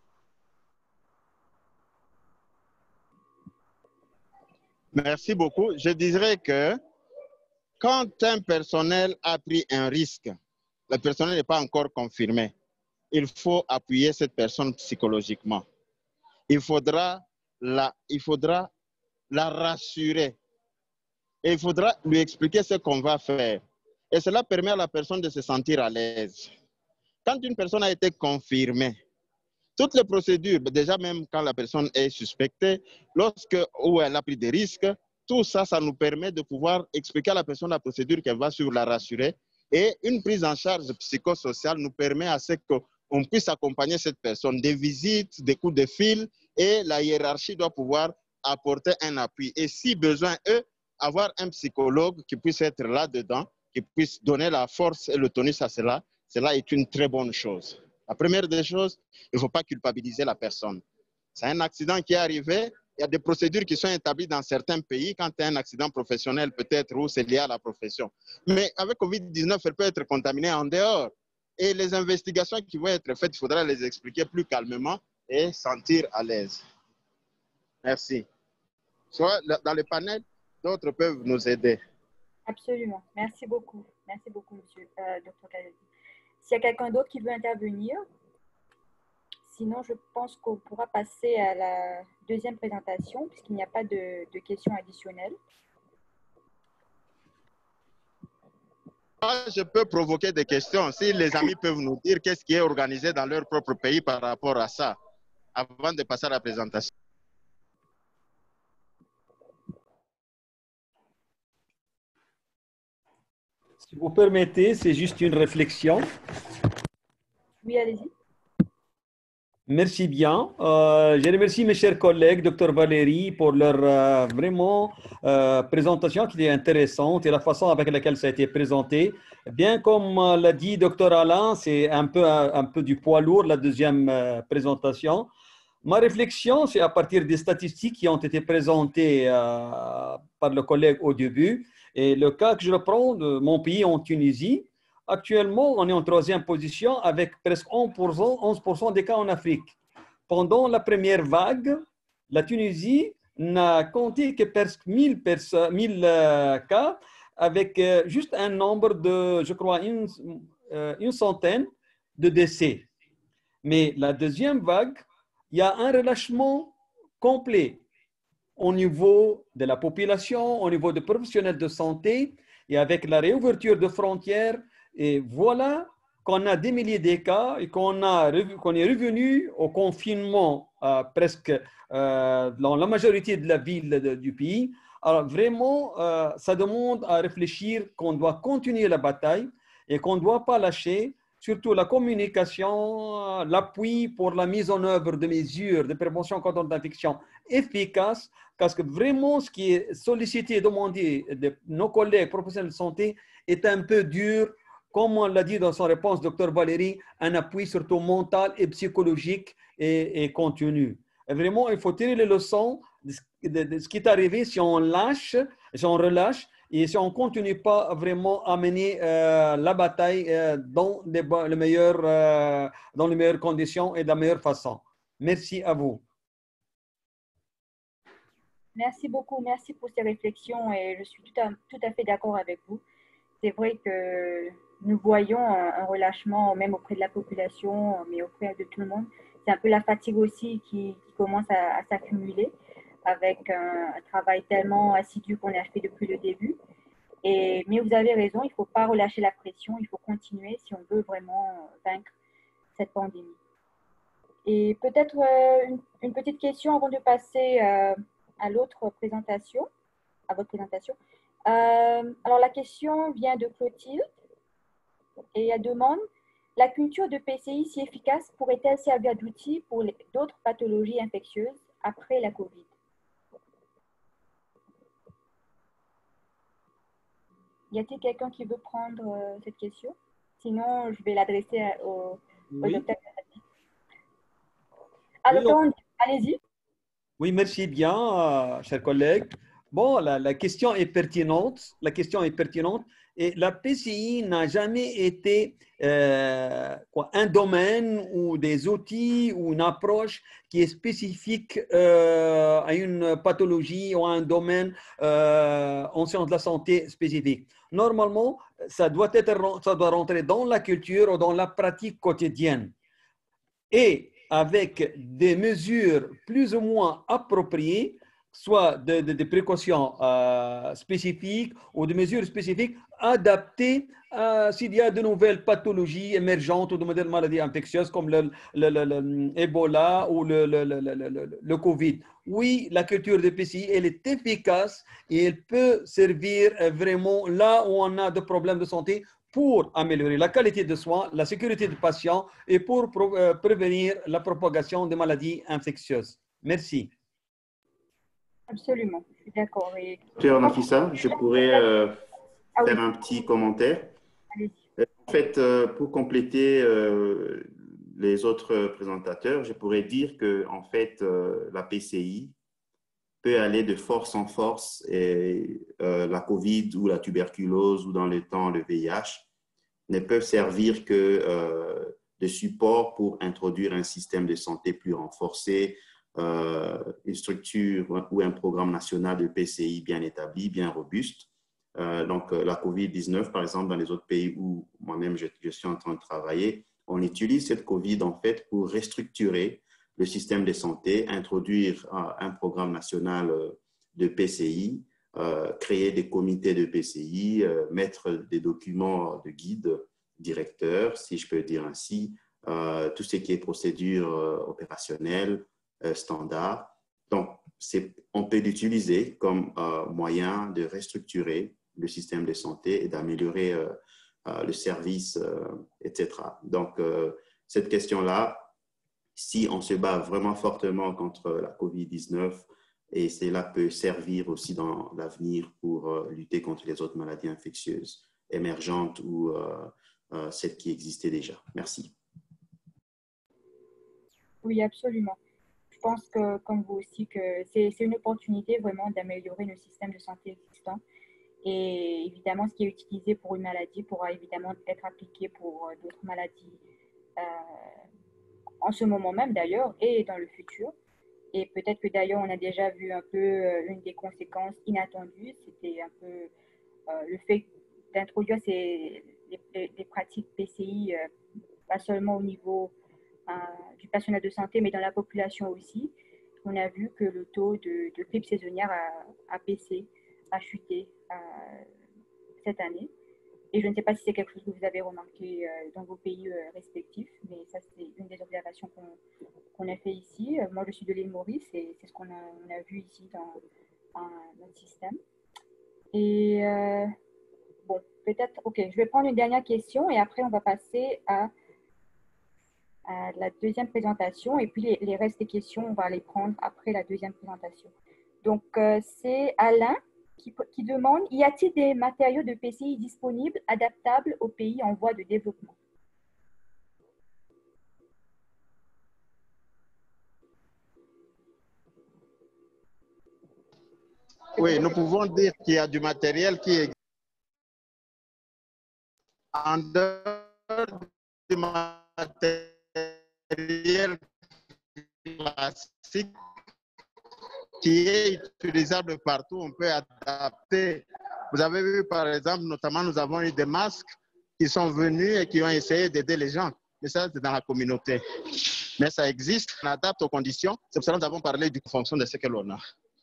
Merci beaucoup. Je dirais que quand un personnel a pris un risque la personne n'est pas encore confirmée, il faut appuyer cette personne psychologiquement. Il faudra la rassurer et il faudra lui expliquer ce qu'on va faire. Et cela permet à la personne de se sentir à l'aise. Quand une personne a été confirmée, toutes les procédures, déjà même quand la personne est suspectée, où elle a pris des risques, tout ça, ça nous permet de pouvoir expliquer à la personne la procédure qu'elle va suivre, la rassurer. Et une prise en charge psychosociale nous permet à ce qu'on puisse accompagner cette personne, des visites, des coups de fil, et la hiérarchie doit pouvoir apporter un appui. Et si besoin, avoir un psychologue qui puisse être là-dedans, qui puisse donner la force et le tonus à cela, cela est une très bonne chose. La première des choses, il ne faut pas culpabiliser la personne. C'est un accident qui est arrivé. Il y a des procédures qui sont établies dans certains pays quand il y a un accident professionnel, peut-être, où c'est lié à la profession. Mais avec Covid-19, elle peut être contaminée en dehors. Et les investigations qui vont être faites, il faudra les expliquer plus calmement et sentir à l'aise. Merci. Soit dans le panel, d'autres peuvent nous aider. Absolument. Merci beaucoup. Merci beaucoup, monsieur, Dr. Kadadi. S'il y a quelqu'un d'autre qui veut intervenir, sinon je pense qu'on pourra passer à la deuxième présentation puisqu'il n'y a pas de questions additionnelles. Je peux provoquer des questions. Si les amis peuvent nous dire qu'est-ce qui est organisé dans leur propre pays par rapport à ça, avant de passer à la présentation. Si vous permettez, c'est juste une réflexion. Oui, allez-y. Merci bien. Je remercie mes chers collègues, Dr Valérie, pour leur vraiment présentation qui est intéressante et la façon avec laquelle ça a été présenté. Bien comme l'a dit Dr Alain, c'est un peu du poids lourd la deuxième présentation. Ma réflexion, c'est à partir des statistiques qui ont été présentées par le collègue au début. Et le cas que je reprends de mon pays en Tunisie, actuellement, on est en troisième position avec presque 11% des cas en Afrique. Pendant la première vague, la Tunisie n'a compté que presque 1000 cas avec juste un nombre de, je crois, une centaine de décès. Mais la deuxième vague, il y a un relâchement complet au niveau de la population, au niveau des professionnels de santé et avec la réouverture de frontières. Et voilà qu'on a des milliers de cas et qu'on est revenu au confinement presque dans la majorité de la ville du pays. Alors vraiment, ça demande à réfléchir qu'on doit continuer la bataille et qu'on ne doit pas lâcher, surtout la communication, l'appui pour la mise en œuvre de mesures de prévention contre l'infection efficaces, parce que vraiment ce qui est sollicité et demandé de nos collègues professionnels de santé est un peu dur. Comme on l'a dit dans son réponse, Dr Valérie, un appui surtout mental et psychologique et continu. Et vraiment, il faut tirer les leçons de ce qui est arrivé si on lâche, si on relâche et si on ne continue pas vraiment à mener la bataille dans les meilleures conditions et de la meilleure façon. Merci à vous. Merci beaucoup, merci pour ces réflexions et je suis tout à fait d'accord avec vous. C'est vrai que nous voyons un relâchement même auprès de la population, mais auprès de tout le monde. C'est un peu la fatigue aussi qui commence à s'accumuler avec un travail tellement assidu qu'on a fait depuis le début. Mais vous avez raison, il ne faut pas relâcher la pression, il faut continuer si on veut vraiment vaincre cette pandémie. Et peut-être une petite question avant de passer à l'autre présentation, à votre présentation. Alors la question vient de Clotilde et elle demande: la culture de PCI si efficace pourrait-elle servir d'outil pour d'autres pathologies infectieuses après la COVID? Y a-t-il quelqu'un qui veut prendre cette question? Sinon, je vais l'adresser au docteur. Alors, allez-y. Oui, merci bien, chers collègues. Bon, la question est pertinente. La question est pertinente. Et la PCI n'a jamais été un domaine ou des outils ou une approche qui est spécifique à une pathologie ou à un domaine en sciences de la santé spécifique. Normalement, ça doit rentrer dans la culture ou dans la pratique quotidienne. Et avec des mesures plus ou moins appropriées, soit des précautions spécifiques ou des mesures spécifiques adaptées s'il y a de nouvelles pathologies émergentes ou de nouvelles maladies infectieuses comme l'Ebola ou le Covid. Oui, la culture de PCI, elle est efficace et elle peut servir vraiment là où on a des problèmes de santé pour améliorer la qualité de soins, la sécurité du patient et pour prévenir la propagation des maladies infectieuses. Merci. Absolument, je suis d'accord. Docteur Nafissa, je pourrais faire un petit commentaire. En fait, pour compléter les autres présentateurs, je pourrais dire que en fait, la PCI peut aller de force en force et la COVID ou la tuberculose ou dans le temps le VIH ne peuvent servir que de support pour introduire un système de santé plus renforcé, une structure ou un programme national de PCI bien établi, bien robuste. Donc, la COVID-19, par exemple, dans les autres pays où moi-même je suis en train de travailler, on utilise cette COVID en fait pour restructurer le système de santé, introduire un programme national de PCI, créer des comités de PCI, mettre des documents de guide directeurs, si je peux dire ainsi, tout ce qui est procédure opérationnelle, standard. Donc, on peut l'utiliser comme moyen de restructurer le système de santé et d'améliorer le service, etc. Donc, cette question-là, si on se bat vraiment fortement contre la COVID-19, et cela peut servir aussi dans l'avenir pour lutter contre les autres maladies infectieuses émergentes ou celles qui existaient déjà. Merci. Oui, absolument. Je pense que, comme vous aussi, que c'est une opportunité vraiment d'améliorer le système de santé existant. Et évidemment, ce qui est utilisé pour une maladie pourra évidemment être appliqué pour d'autres maladies en ce moment même d'ailleurs et dans le futur. Et peut-être que d'ailleurs, on a déjà vu un peu une des conséquences inattendues, c'était un peu le fait d'introduire les pratiques PCI, pas seulement au niveau du personnel de santé, mais dans la population aussi. On a vu que le taux de grippe saisonnière a baissé, a chuté cette année. Et je ne sais pas si c'est quelque chose que vous avez remarqué dans vos pays respectifs, mais ça, c'est une des observations qu'on a fait ici. Moi, je suis de l'île Maurice et c'est ce qu'on a vu ici dans notre système. Et bon, peut-être, ok, je vais prendre une dernière question et après, on va passer à la deuxième présentation. Et puis, les restes des questions, on va les prendre après la deuxième présentation. Donc, c'est Alain qui demande, y a-t-il des matériaux de PCI disponibles, adaptables aux pays en voie de développement? Oui, nous pouvons dire qu'il y a du matériel qui est en dehors du matériel classique qui est utilisable partout, on peut adapter. Vous avez vu, par exemple, notamment, nous avons eu des masques qui sont venus et qui ont essayé d'aider les gens. Mais ça, c'est dans la communauté. Mais ça existe, on adapte aux conditions. C'est pour ça que nous avons parlé du fonction de ce que l'on a.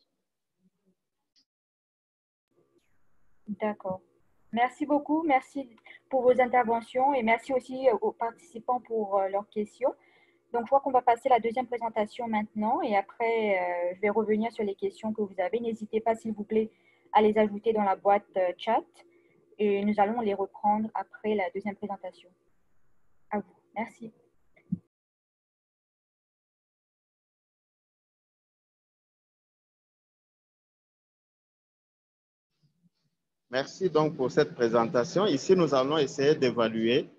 D'accord. Merci beaucoup. Merci pour vos interventions et merci aussi aux participants pour leurs questions. Donc, je crois qu'on va passer à la deuxième présentation maintenant et après, je vais revenir sur les questions que vous avez. N'hésitez pas, s'il vous plaît, à les ajouter dans la boîte chat et nous allons les reprendre après la deuxième présentation. À vous. Merci. Merci donc pour cette présentation. Ici, nous allons essayer d'évaluer,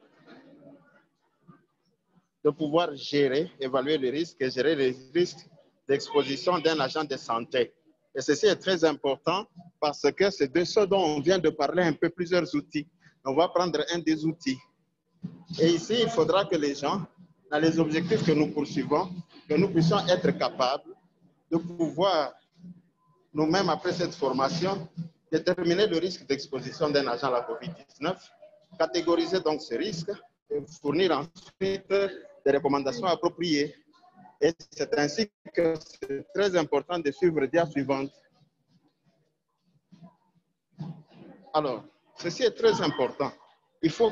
de pouvoir gérer, évaluer les risques et gérer les risques d'exposition d'un agent de santé. Et ceci est très important parce que c'est de ce dont on vient de parler un peu, plusieurs outils. On va prendre un des outils. Et ici, il faudra que les gens, dans les objectifs que nous poursuivons, que nous puissions être capables de pouvoir, nous-mêmes, après cette formation, déterminer le risque d'exposition d'un agent à la COVID-19, catégoriser donc ce risque et fournir ensuite des recommandations appropriées. Et c'est ainsi que c'est très important de suivre les dia suivante. Alors, ceci est très important. Il faut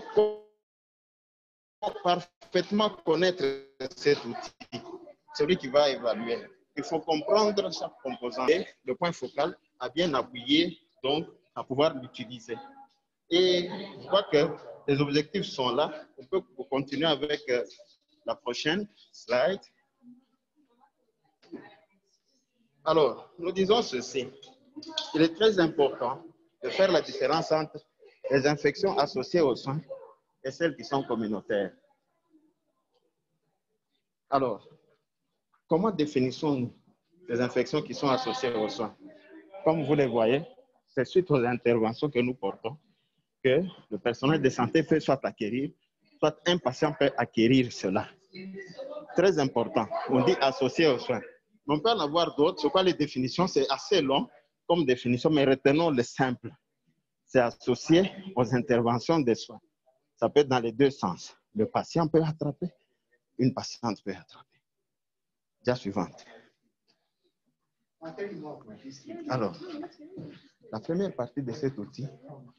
parfaitement connaître cet outil, celui qui va évaluer. Il faut comprendre chaque composant et le point focal à bien appuyer, donc à pouvoir l'utiliser. Et je crois que les objectifs sont là. On peut continuer avec la prochaine slide. Alors, nous disons ceci. Il est très important de faire la différence entre les infections associées aux soins et celles qui sont communautaires. Alors, comment définissons-nous les infections qui sont associées aux soins? Comme vous les voyez, c'est suite aux interventions que nous portons que le personnel de santé peut soit acquérir, soit un patient peut acquérir cela. Très important. On dit associé aux soins. On peut en avoir d'autres. Je crois que les définitions, c'est assez long comme définition, mais retenons le simple. C'est associé aux interventions des soins. Ça peut être dans les deux sens. Le patient peut attraper, une patiente peut attraper. Dia suivante. Alors, la première partie de cet outil,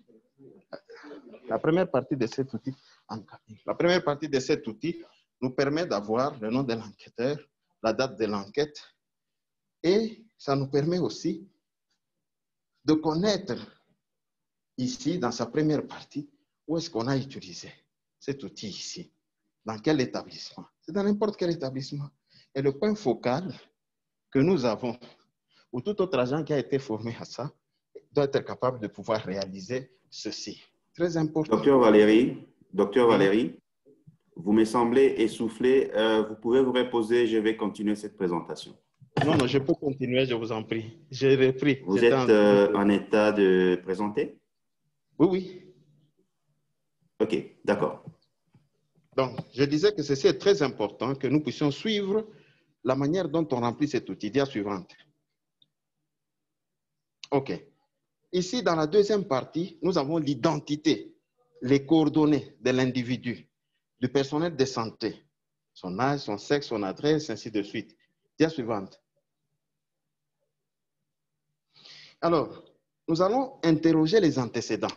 nous permet d'avoir le nom de l'enquêteur, la date de l'enquête, et ça nous permet aussi de connaître ici, dans sa première partie, où est-ce qu'on a utilisé cet outil ici, dans quel établissement. C'est dans n'importe quel établissement. Et le point focal que nous avons, ou tout autre agent qui a été formé à ça, doit être capable de pouvoir réaliser ceci. Très important. Docteur Valérie, vous me semblez essoufflé. Vous pouvez vous reposer, je vais continuer cette présentation. Non, je peux continuer, je vous en prie. J'ai repris. Vous êtes en état de présenter? Oui. OK, d'accord. Donc, je disais que ceci est très important, que nous puissions suivre la manière dont on remplit cet outil. Dia suivante. OK. Ici, dans la deuxième partie, nous avons l'identité, les coordonnées de l'individu, du personnel de santé, son âge, son sexe, son adresse, ainsi de suite. Dia suivante. Alors, nous allons interroger les antécédents.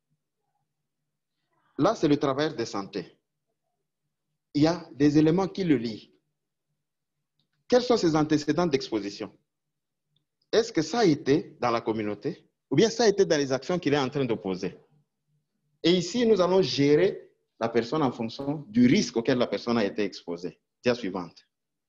Là, c'est le travailleur de santé. Il y a des éléments qui le lient. Quels sont ses antécédents d'exposition? Est-ce que ça a été dans la communauté ou bien ça a été dans les actions qu'il est en train de poser? Et ici, nous allons gérer la personne en fonction du risque auquel la personne a été exposée. Dia suivante.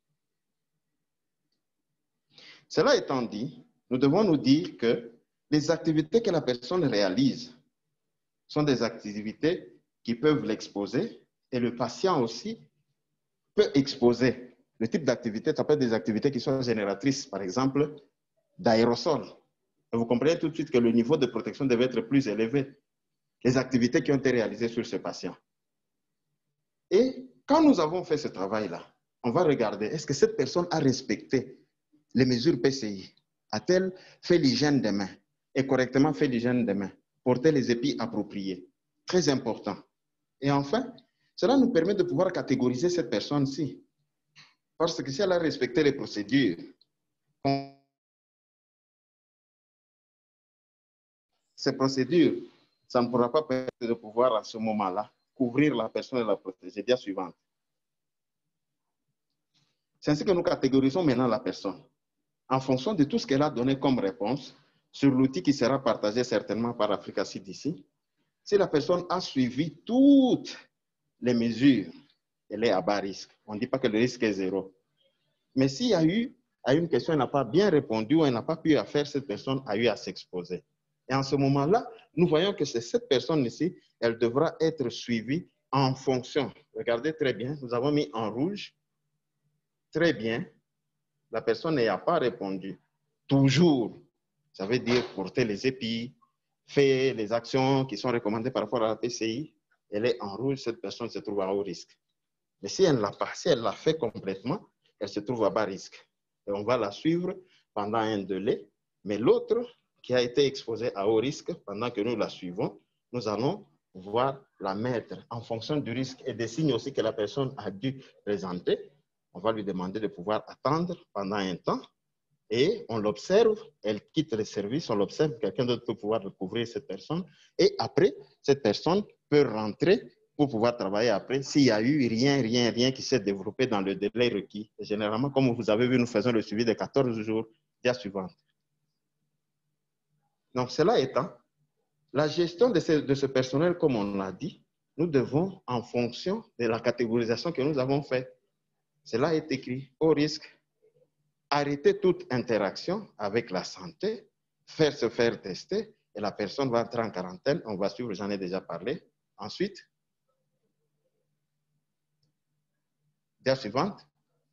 Cela étant dit, nous devons nous dire que les activités que la personne réalise sont des activités qui peuvent l'exposer et le patient aussi peut exposer. Le type d'activité, ça peut être des activités qui sont génératrices, par exemple, d'aérosols. Vous comprenez tout de suite que le niveau de protection devait être plus élevé. Les activités qui ont été réalisées sur ce patient. Et quand nous avons fait ce travail-là, on va regarder, est-ce que cette personne a respecté les mesures PCI? A-t-elle fait l'hygiène des mains et correctement fait l'hygiène des mains? Porter les épis appropriés. Très important. Et enfin, cela nous permet de pouvoir catégoriser cette personne-ci. Parce que si elle a respecté les procédures, ces procédures, ça ne pourra pas permettre de pouvoir à ce moment-là couvrir la personne et la protéger. Dia suivante. C'est ainsi que nous catégorisons maintenant la personne en fonction de tout ce qu'elle a donné comme réponse sur l'outil qui sera partagé certainement par Africa CDC. Si la personne a suivi toutes les mesures, elle est à bas risque. On ne dit pas que le risque est zéro. Mais s'il y a eu à une question, elle n'a pas bien répondu ou elle n'a pas pu faire, cette personne a eu à s'exposer. Et en ce moment-là, nous voyons que c'est cette personne ici, elle devra être suivie en fonction. Regardez très bien, nous avons mis en rouge. Très bien. La personne n'a pas répondu. Toujours Ça veut dire porter les épis, faire les actions qui sont recommandées par rapport à la PCI. Elle est en rouge, cette personne se trouve à haut risque. Mais si elle ne l'a pas, si elle l'a fait complètement, elle se trouve à bas risque. Et on va la suivre pendant un délai. Mais l'autre qui a été exposé à haut risque, pendant que nous la suivons, nous allons pouvoir la mettre en fonction du risque et des signes aussi que la personne a dû présenter. On va lui demander de pouvoir attendre pendant un temps et on l'observe, elle quitte le service, on l'observe, quelqu'un d'autre peut pouvoir recouvrir cette personne et après, cette personne peut rentrer pour pouvoir travailler après s'il n'y a eu rien qui s'est développé dans le délai requis. Et généralement, comme vous avez vu, nous faisons le suivi de 14 jours dia suivante. Donc, cela étant, la gestion de ce personnel, comme on l'a dit, nous devons, en fonction de la catégorisation que nous avons faite, cela est écrit au risque, arrêter toute interaction avec la santé, se faire tester, et la personne va entrer en quarantaine, on va suivre, j'en ai déjà parlé. Ensuite, dia suivante.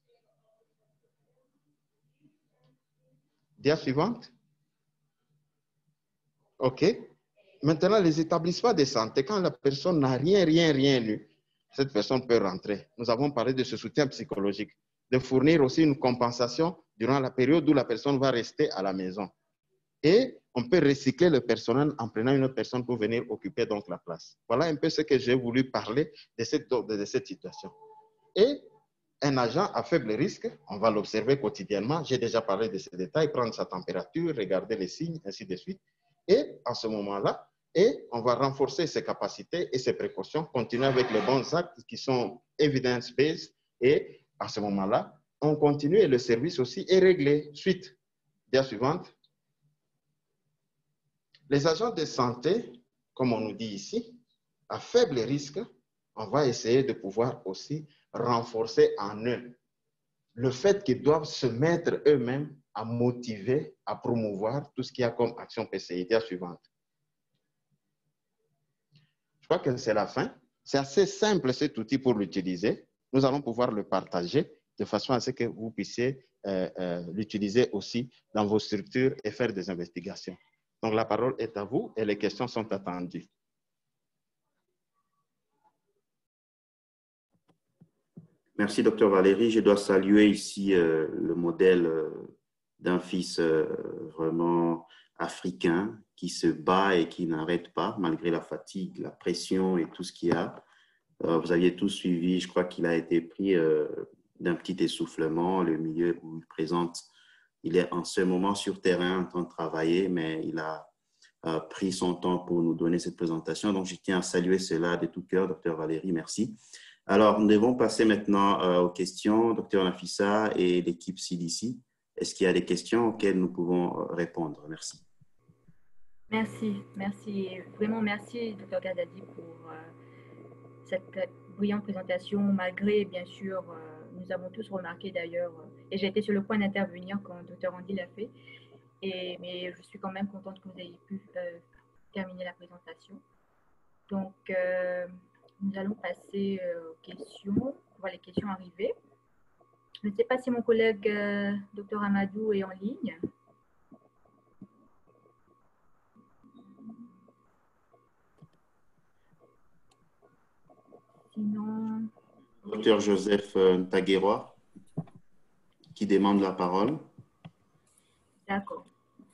Dia suivante. OK. Maintenant, les établissements de santé, quand la personne n'a rien lu, cette personne peut rentrer. Nous avons parlé de ce soutien psychologique, de fournir aussi une compensation durant la période où la personne va rester à la maison. Et on peut recycler le personnel en prenant une autre personne pour venir occuper donc la place. Voilà un peu ce que j'ai voulu parler de cette situation. Et un agent à faible risque, on va l'observer quotidiennement. J'ai déjà parlé de ces détails, prendre sa température, regarder les signes, ainsi de suite. Et en ce moment-là, on va renforcer ses capacités et ses précautions, continuer avec les bons actes qui sont evidence-based. Et à ce moment-là, on continue et le service aussi est réglé. Suite, dia suivante. Les agents de santé, comme on nous dit ici, à faible risque, on va essayer de pouvoir aussi renforcer en eux le fait qu'ils doivent se mettre eux-mêmes à motiver, à promouvoir tout ce qu'il y a comme action PCI. Dia suivante. Je crois que c'est la fin. C'est assez simple cet outil pour l'utiliser. Nous allons pouvoir le partager de façon à ce que vous puissiez l'utiliser aussi dans vos structures et faire des investigations. Donc la parole est à vous et les questions sont attendues. Merci, Dr Valérie. Je dois saluer ici le modèle d'un fils vraiment africain qui se bat et qui n'arrête pas malgré la fatigue, la pression et tout ce qu'il y a. Vous aviez tous suivi, je crois qu'il a été pris d'un petit essoufflement, le milieu où il présente. Il est en ce moment sur terrain en train de travailler, mais il a pris son temps pour nous donner cette présentation. Donc, je tiens à saluer cela de tout cœur, Dr Valérie, merci. Alors, nous devons passer maintenant aux questions, Dr Nafissa et l'équipe CDC. Est-ce qu'il y a des questions auxquelles nous pouvons répondre? Merci. Merci. Vraiment merci, Dr Gadadi, pour cette brillante présentation, malgré, bien sûr, nous avons tous remarqué d'ailleurs, et j'ai été sur le point d'intervenir quand Dr Andy l'a fait, mais je suis quand même contente que vous ayez pu terminer la présentation. Donc, nous allons passer aux questions. On voit les questions arriver. Je ne sais pas si mon collègue Dr Amadou est en ligne. Sinon... Dr Joseph Ntagueroa, qui demande la parole. D'accord.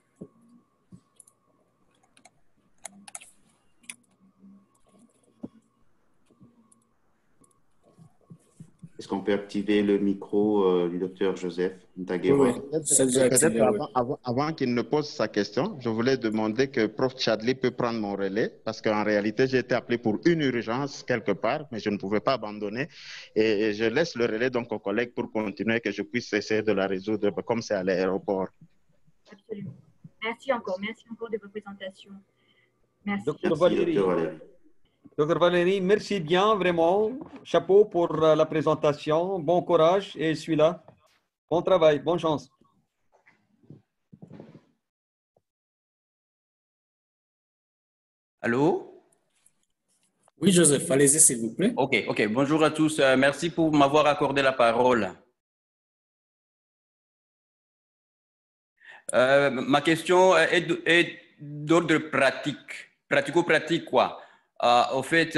Est-ce qu'on peut activer le micro du Dr Joseph Ntagueroa? Oui. Avant qu'il ne pose sa question, je voulais demander que Prof Chadli peut prendre mon relais parce qu'en réalité, j'ai été appelé pour une urgence quelque part, mais je ne pouvais pas abandonner. Et je laisse le relais donc aux collègues pour continuer, que je puisse essayer de la résoudre comme c'est à l'aéroport. Absolument. Merci encore de votre présentation. Merci. Dr Valérie. Dr Valérie, merci bien, vraiment. Chapeau pour la présentation. Bon courage et je suis là. Bon travail, bonne chance. Allô? Oui, Joseph, allez-y, s'il vous plaît. OK. Bonjour à tous. Merci pour m'avoir accordé la parole. Ma question est d'ordre pratique, pratico-pratique, quoi. Au fait,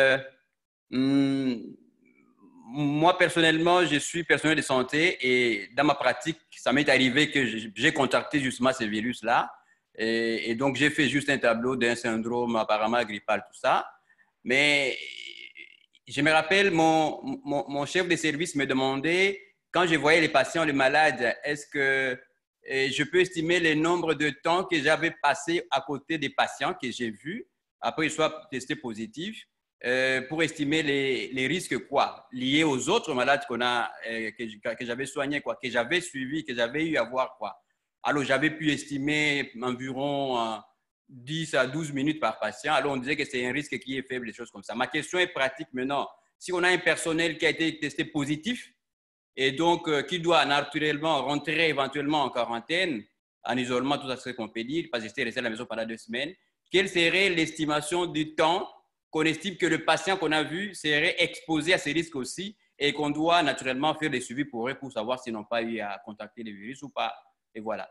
moi, personnellement, je suis personnel de santé et dans ma pratique, ça m'est arrivé que j'ai contracté justement ce virus-là. Et donc, j'ai fait juste un tableau d'un syndrome apparemment grippal, tout ça. Mais je me rappelle, mon chef de service me demandait, quand je voyais les patients, les malades, est-ce que je peux estimer le nombre de temps que j'avais passé à côté des patients que j'ai vus, après qu'ils soient testés positifs, pour estimer les risques quoi, liés aux autres malades que j'avais soignés, quoi, que j'avais suivis, que j'avais eu à voir. Quoi. Alors, j'avais pu estimer environ 10 à 12 minutes par patient. Alors, on disait que c'est un risque qui est faible, des choses comme ça. Ma question est pratique maintenant. Si on a un personnel qui a été testé positif et donc qui doit naturellement rentrer éventuellement en quarantaine, en isolement, tout ça, ce qu'on peut dire, pas rester à la maison pendant 2 semaines, quelle serait l'estimation du temps qu'on estime que le patient qu'on a vu serait exposé à ces risques aussi et qu'on doit naturellement faire des suivis pour eux pour savoir s'ils n'ont pas eu à contacter le virus ou pas. Et voilà.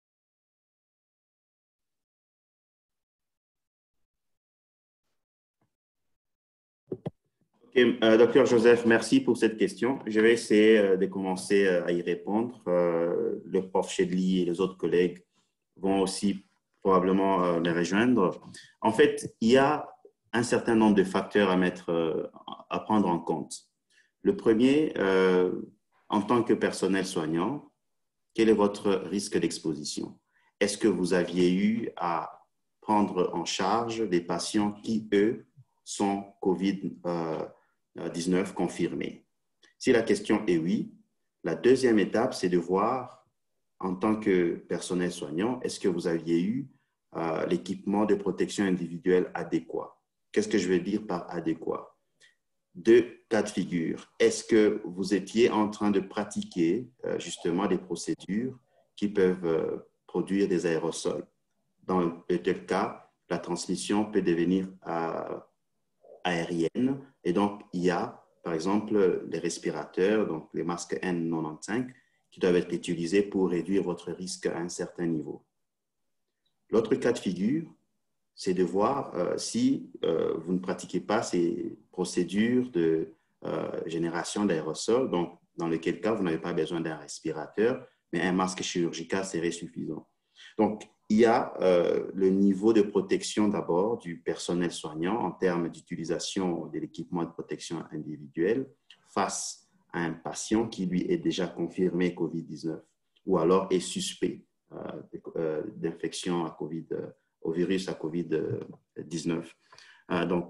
Docteur Joseph, merci pour cette question. Je vais essayer de commencer à y répondre. Le prof Chedli et les autres collègues vont aussi probablement me rejoindre. En fait, il y a un certain nombre de facteurs à prendre en compte. Le premier, en tant que personnel soignant, quel est votre risque d'exposition? Est-ce que vous aviez eu à prendre en charge des patients qui, eux, sont COVID-19 confirmés? Si la question est oui, la deuxième étape, c'est de voir, en tant que personnel soignant, est-ce que vous aviez eu l'équipement de protection individuelle adéquat? Qu'est-ce que je veux dire par adéquat? 2 cas de figure. Est-ce que vous étiez en train de pratiquer justement des procédures qui peuvent produire des aérosols? Dans le tel cas, la transmission peut devenir aérienne et donc il y a par exemple les respirateurs, donc les masques N95 qui doivent être utilisés pour réduire votre risque à un certain niveau. L'autre cas de figure, c'est de voir si vous ne pratiquez pas ces procédures de génération d'aérosols, donc dans lequel cas vous n'avez pas besoin d'un respirateur, mais un masque chirurgical serait suffisant. Donc, il y a le niveau de protection d'abord du personnel soignant en termes d'utilisation de l'équipement de protection individuelle face à un patient qui lui est déjà confirmé COVID-19 ou alors est suspect d'infection au virus à COVID-19. Donc,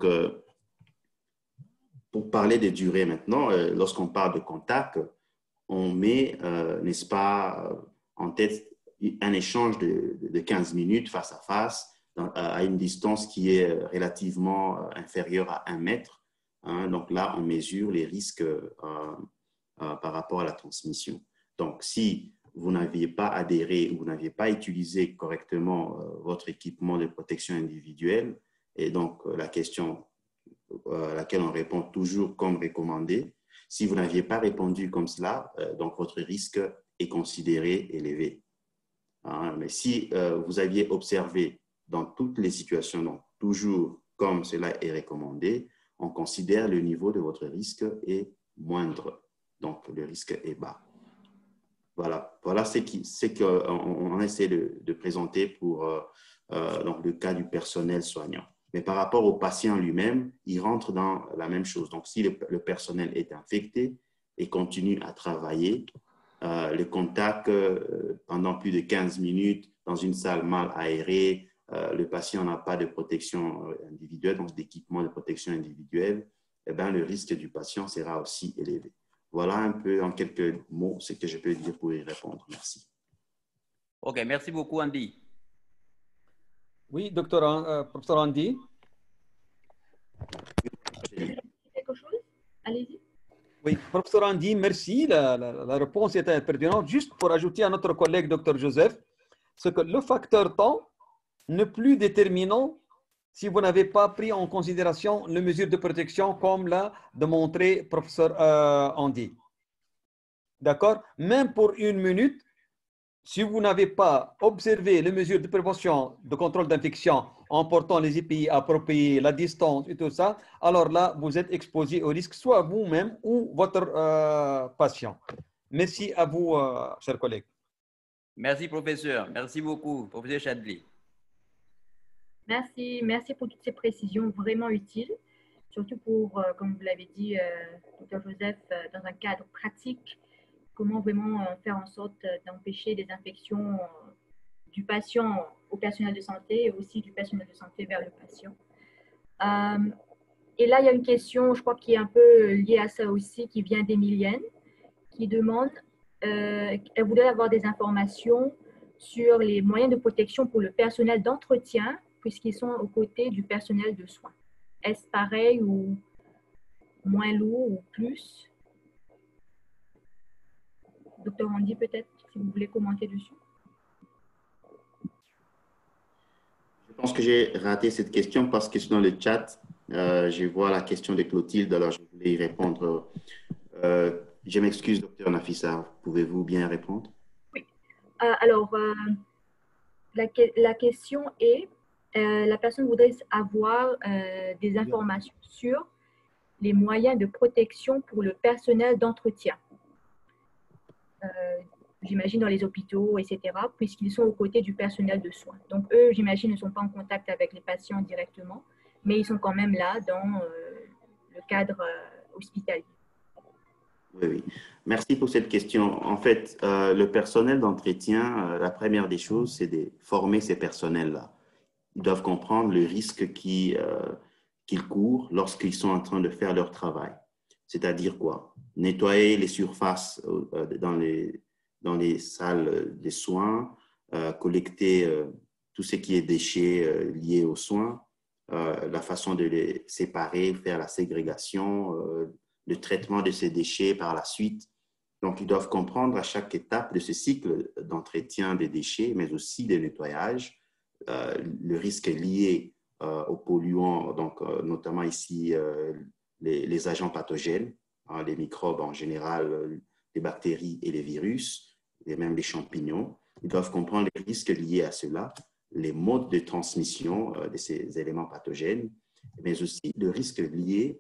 pour parler des durées maintenant, lorsqu'on parle de contact, on met, n'est-ce pas, en tête un échange de 15 minutes face à face à une distance qui est relativement inférieure à 1 mètre. Hein, donc là, on mesure les risques par rapport à la transmission. Donc, si vous n'aviez pas adhéré ou vous n'aviez pas utilisé correctement votre équipement de protection individuelle, et donc la question à laquelle on répond toujours comme recommandé, si vous n'aviez pas répondu comme cela, donc votre risque est considéré élevé. Hein, mais si vous aviez observé dans toutes les situations, donc toujours comme cela est recommandé, on considère le niveau de votre risque est moindre. Donc, le risque est bas. Voilà ce qu'on essaie de présenter pour donc le cas du personnel soignant. Mais par rapport au patient lui-même, il rentre dans la même chose. Donc, si le personnel est infecté et continue à travailler, le contact pendant plus de 15 minutes dans une salle mal aérée, le patient n'a pas de protection individuelle, donc d'équipement de protection individuelle, eh bien, le risque du patient sera aussi élevé. Voilà un peu en quelques mots ce que je peux dire pour y répondre. Merci. OK, merci beaucoup, Andy. Oui, professeur Andy. Quelque chose? Allez-y. Oui, professeur Andy, merci. La réponse était pertinente. Juste pour ajouter à notre collègue Dr Joseph, c'est que le facteur temps n'est plus déterminant si vous n'avez pas pris en considération les mesures de protection comme l'a démontré professeur Andy. D'accord? Même pour 1 minute, si vous n'avez pas observé les mesures de prévention, de contrôle d'infection en portant les EPI appropriés, la distance et tout ça, alors là, vous êtes exposé au risque, soit vous-même ou votre patient. Merci à vous, chers collègues. Merci, professeur. Merci beaucoup, professeur Chadli. Merci pour toutes ces précisions vraiment utiles, surtout pour, comme vous l'avez dit, Dr Joseph, dans un cadre pratique, comment vraiment faire en sorte d'empêcher des infections du patient au personnel de santé et aussi du personnel de santé vers le patient. Et là, il y a une question, je crois, qui est un peu liée à ça aussi, qui vient d'Emilienne, qui demande, elle voudrait avoir des informations sur les moyens de protection pour le personnel d'entretien, puisqu'ils sont aux côtés du personnel de soins. Est-ce pareil ou moins lourd ou plus? Docteur Andy, peut-être, si vous voulez commenter dessus. Je pense que j'ai raté cette question parce que dans le chat, je vois la question de Clotilde, alors je voulais y répondre. Je m'excuse, docteur Nafissa, pouvez-vous bien répondre? Oui. Alors, la question est, la personne voudrait avoir des informations sur les moyens de protection pour le personnel d'entretien. J'imagine dans les hôpitaux, etc., puisqu'ils sont aux côtés du personnel de soins. Donc, eux, j'imagine, ne sont pas en contact avec les patients directement, mais ils sont quand même là dans le cadre hospitalier. Oui, oui. Merci pour cette question. En fait, le personnel d'entretien, la première des choses, c'est de former ces personnels-là. Ils doivent comprendre le risque qu'ils courent lorsqu'ils sont en train de faire leur travail. C'est-à-dire quoi? Nettoyer les surfaces dans les salles de soins, collecter tout ce qui est déchets liés aux soins, la façon de les séparer, faire la ségrégation, le traitement de ces déchets par la suite. Donc, ils doivent comprendre à chaque étape de ce cycle d'entretien des déchets, mais aussi de nettoyage, le risque lié aux polluants, donc notamment ici les agents pathogènes, hein, les microbes en général, les bactéries et les virus, et même les champignons. Ils doivent comprendre les risques liés à cela, les modes de transmission de ces éléments pathogènes, mais aussi le risque lié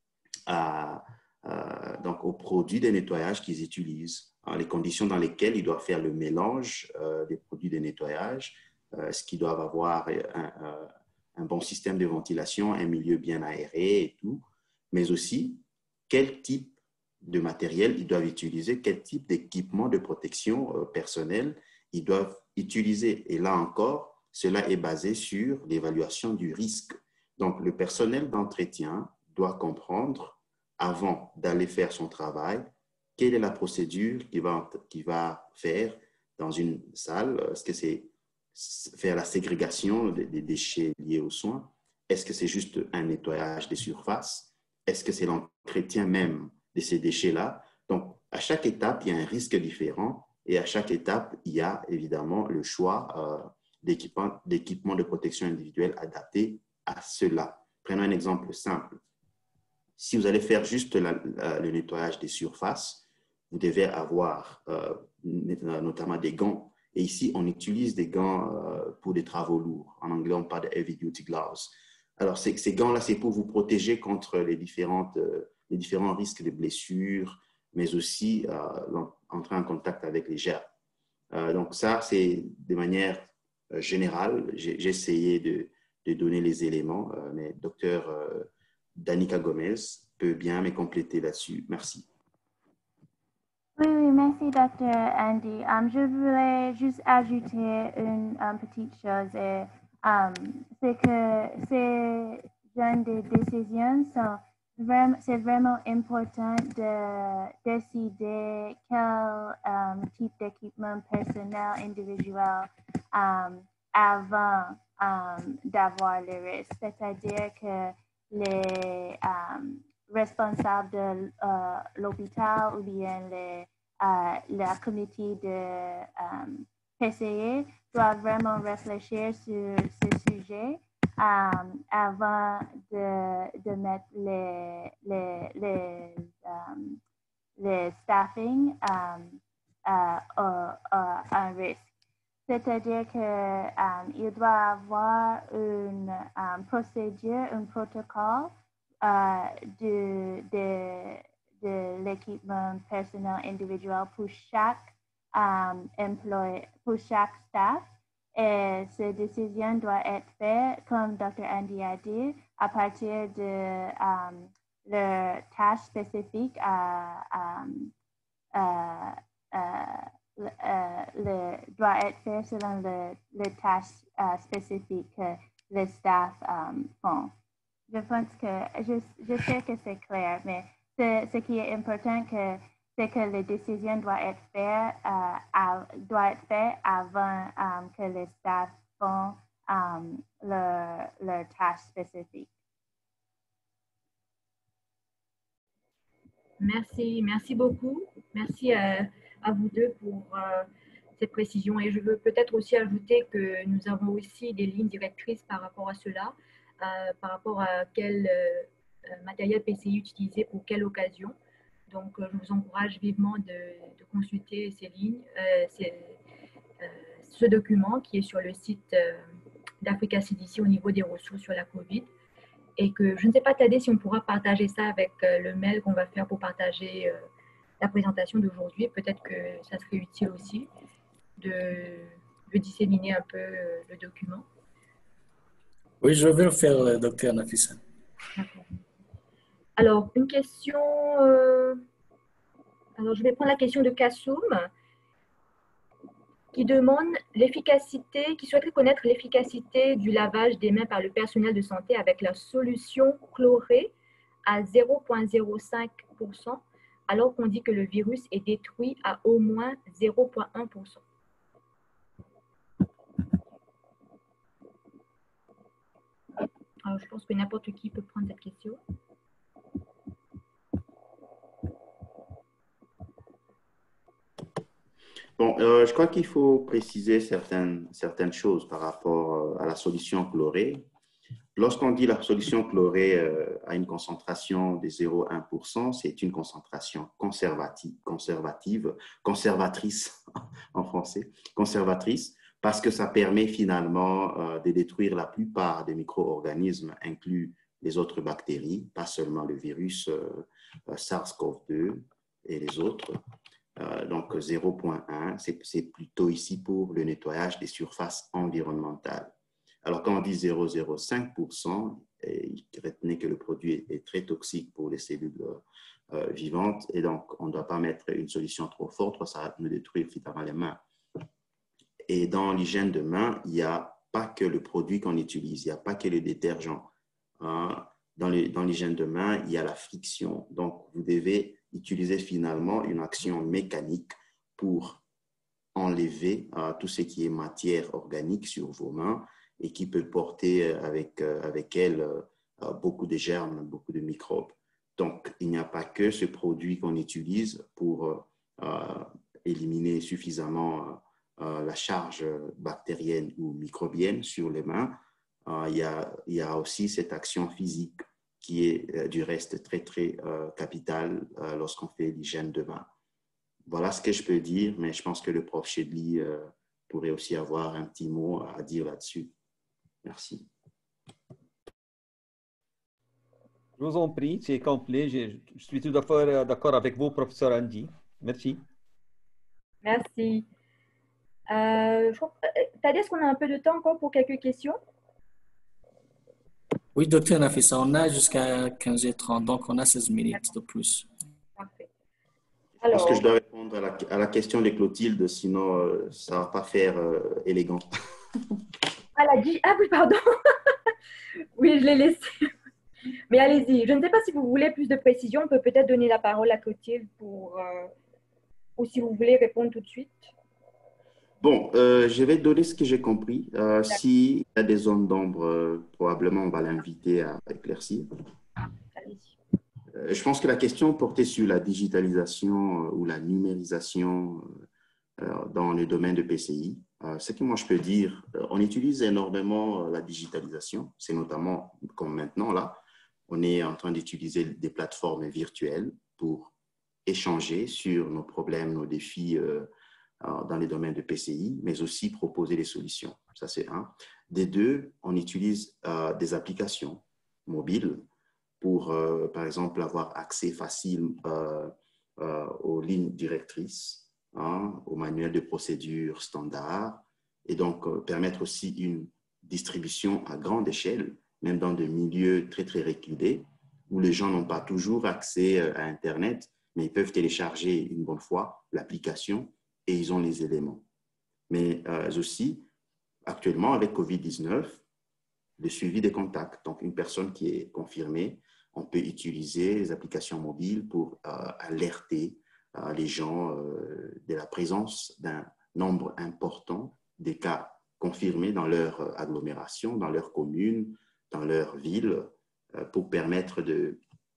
donc aux produits de nettoyage qu'ils utilisent, hein, les conditions dans lesquelles ils doivent faire le mélange des produits de nettoyage, est-ce qu'ils doivent avoir un bon système de ventilation, un milieu bien aéré et tout, mais aussi quel type de matériel ils doivent utiliser, quel type d'équipement de protection personnelle ils doivent utiliser. Et là encore, cela est basé sur l'évaluation du risque. Donc, le personnel d'entretien doit comprendre, avant d'aller faire son travail, quelle est la procédure qu'il va faire dans une salle. Est-ce que c'est faire la ségrégation des déchets liés aux soins? Est-ce que c'est juste un nettoyage des surfaces? Est-ce que c'est l'entretien même de ces déchets-là? Donc, à chaque étape, il y a un risque différent et à chaque étape, il y a évidemment le choix d'équipements de protection individuelle adaptés à cela. Prenons un exemple simple. Si vous allez faire juste le nettoyage des surfaces, vous devez avoir notamment des gants. Et ici, on utilise des gants pour des travaux lourds. En anglais, on parle de heavy duty gloves. Alors, ces gants-là, c'est pour vous protéger contre les différents risques de blessures, mais aussi entrer en contact avec les germes. Donc, ça, c'est de manière générale. J'ai essayé de donner les éléments, mais docteur Danica Gomez peut bien me compléter là-dessus. Merci. Oui, merci, Dr. Andy. Je voulais juste ajouter une petite chose. C'est que ces genres de décisions c'est vraiment important de décider quel type d'équipement personnel individuel avant d'avoir le risque. C'est-à-dire que les responsables de l'hôpital ou bien la comité de PCE doivent vraiment réfléchir sur ce sujet avant de mettre les staffing un risque. C'est-à-dire qu'il doit avoir une procédure, un protocole de l'équipement personnel individuel pour chaque employé, pour chaque staff. Et cette décision doit être faite, comme Dr. Andy a dit, à partir de leur tâche spécifique doit être fait selon les tâches spécifiques que les staff font. Je pense que, je sais que c'est clair, mais ce qui est important, c'est que les décisions doivent être faites avant que les staff font leur tâche spécifique. Merci beaucoup. Merci à vous deux pour cette précision. Et je veux peut-être aussi ajouter que nous avons aussi des lignes directrices par rapport à cela, par rapport à quel matériel PCI utiliser pour quelle occasion. Donc, je vous encourage vivement de consulter ces lignes, ce document qui est sur le site d'Africa CDC au niveau des ressources sur la COVID. Et que je ne sais pas, Tadé, si on pourra partager ça avec le mail qu'on va faire pour partager la présentation d'aujourd'hui. Peut-être que ça serait utile aussi de disséminer un peu le document. Oui, je vais le faire, docteur Nafissa. Alors, une question. Alors, je vais prendre la question de Kassoum qui demande l'efficacité, qui souhaiterait connaître l'efficacité du lavage des mains par le personnel de santé avec la solution chlorée à 0,05%, alors qu'on dit que le virus est détruit à au moins 0,1%. Alors, je pense que n'importe qui peut prendre cette question. Bon, je crois qu'il faut préciser certaines choses par rapport à la solution chlorée. Lorsqu'on dit la solution chlorée a une concentration de 0,1%, c'est une concentration conservatrice en français, conservatrice, parce que ça permet finalement de détruire la plupart des micro-organismes, inclus les autres bactéries, pas seulement le virus SARS-CoV-2 et les autres. Donc 0,1, c'est plutôt ici pour le nettoyage des surfaces environnementales. Alors quand on dit 0,05%, retenez que le produit est très toxique pour les cellules vivantes et donc on ne doit pas mettre une solution trop forte, parce que ça va nous détruire finalement les mains. Et dans l'hygiène de main, il n'y a pas que le produit qu'on utilise, il n'y a pas que le détergent. Dans l'hygiène de main, il y a la friction. Donc, vous devez utiliser finalement une action mécanique pour enlever tout ce qui est matière organique sur vos mains et qui peut porter avec elle beaucoup de germes, beaucoup de microbes. Donc, il n'y a pas que ce produit qu'on utilise pour éliminer suffisamment la charge bactérienne ou microbienne sur les mains. Il y a aussi cette action physique qui est du reste très, très capitale lorsqu'on fait l'hygiène de main. Voilà ce que je peux dire, mais je pense que le prof Chedli pourrait aussi avoir un petit mot à dire là-dessus. Merci. Je vous en prie, c'est complet. Je suis tout à fait d'accord avec vous, professeur Andy. Merci. Merci. Tadé, est-ce qu'on a un peu de temps encore pour quelques questions? Oui, docteur Nafissa, on a jusqu'à 15h30, donc on a 16 minutes de plus. Parfait. Alors, je pense que je dois répondre à la question de Clotilde, sinon ça ne va pas faire élégant. Ah oui, pardon. Oui, je l'ai laissé. Mais allez-y. Je ne sais pas si vous voulez plus de précision. On peut peut-être donner la parole à Clotilde ou si vous voulez répondre tout de suite. Bon, je vais donner ce que j'ai compris. S'il y a des zones d'ombre, probablement on va l'inviter à éclaircir. Je pense que la question portait sur la digitalisation ou la numérisation dans le domaine de PCI. Ce que moi je peux dire, on utilise énormément la digitalisation. C'est notamment, comme maintenant là, on est en train d'utiliser des plateformes virtuelles pour échanger sur nos problèmes, nos défis dans les domaines de PCI, mais aussi proposer des solutions. Ça, c'est un. Des deux, on utilise des applications mobiles pour, par exemple, avoir accès facile aux lignes directrices, aux manuels de procédure standard, et donc permettre aussi une distribution à grande échelle, même dans des milieux très, très reculés, où les gens n'ont pas toujours accès à Internet, mais ils peuvent télécharger une bonne fois l'application et ils ont les éléments. Mais aussi, actuellement, avec COVID-19, le suivi des contacts. Donc, une personne qui est confirmée, on peut utiliser les applications mobiles pour alerter les gens de la présence d'un nombre important des cas confirmés dans leur agglomération, dans leur commune, dans leur ville, pour permettre de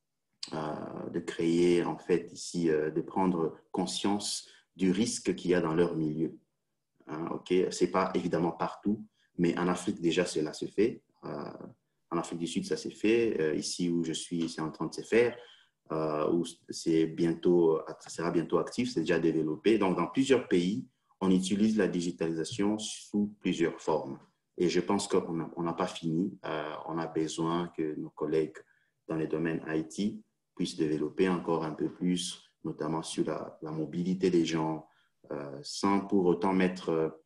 créer, en fait, ici, de prendre conscience du risque qu'il y a dans leur milieu. Okay? Ce n'est pas évidemment partout, mais en Afrique, déjà, cela se fait. En Afrique du Sud, ça s'est fait. Ici où je suis, c'est en train de se faire. Où ça sera bientôt actif, c'est déjà développé. Donc, dans plusieurs pays, on utilise la digitalisation sous plusieurs formes. Et je pense qu'on n'a pas fini. On a besoin que nos collègues dans les domaines IT puissent développer encore un peu plus, notamment sur la mobilité des gens, sans pour autant mettre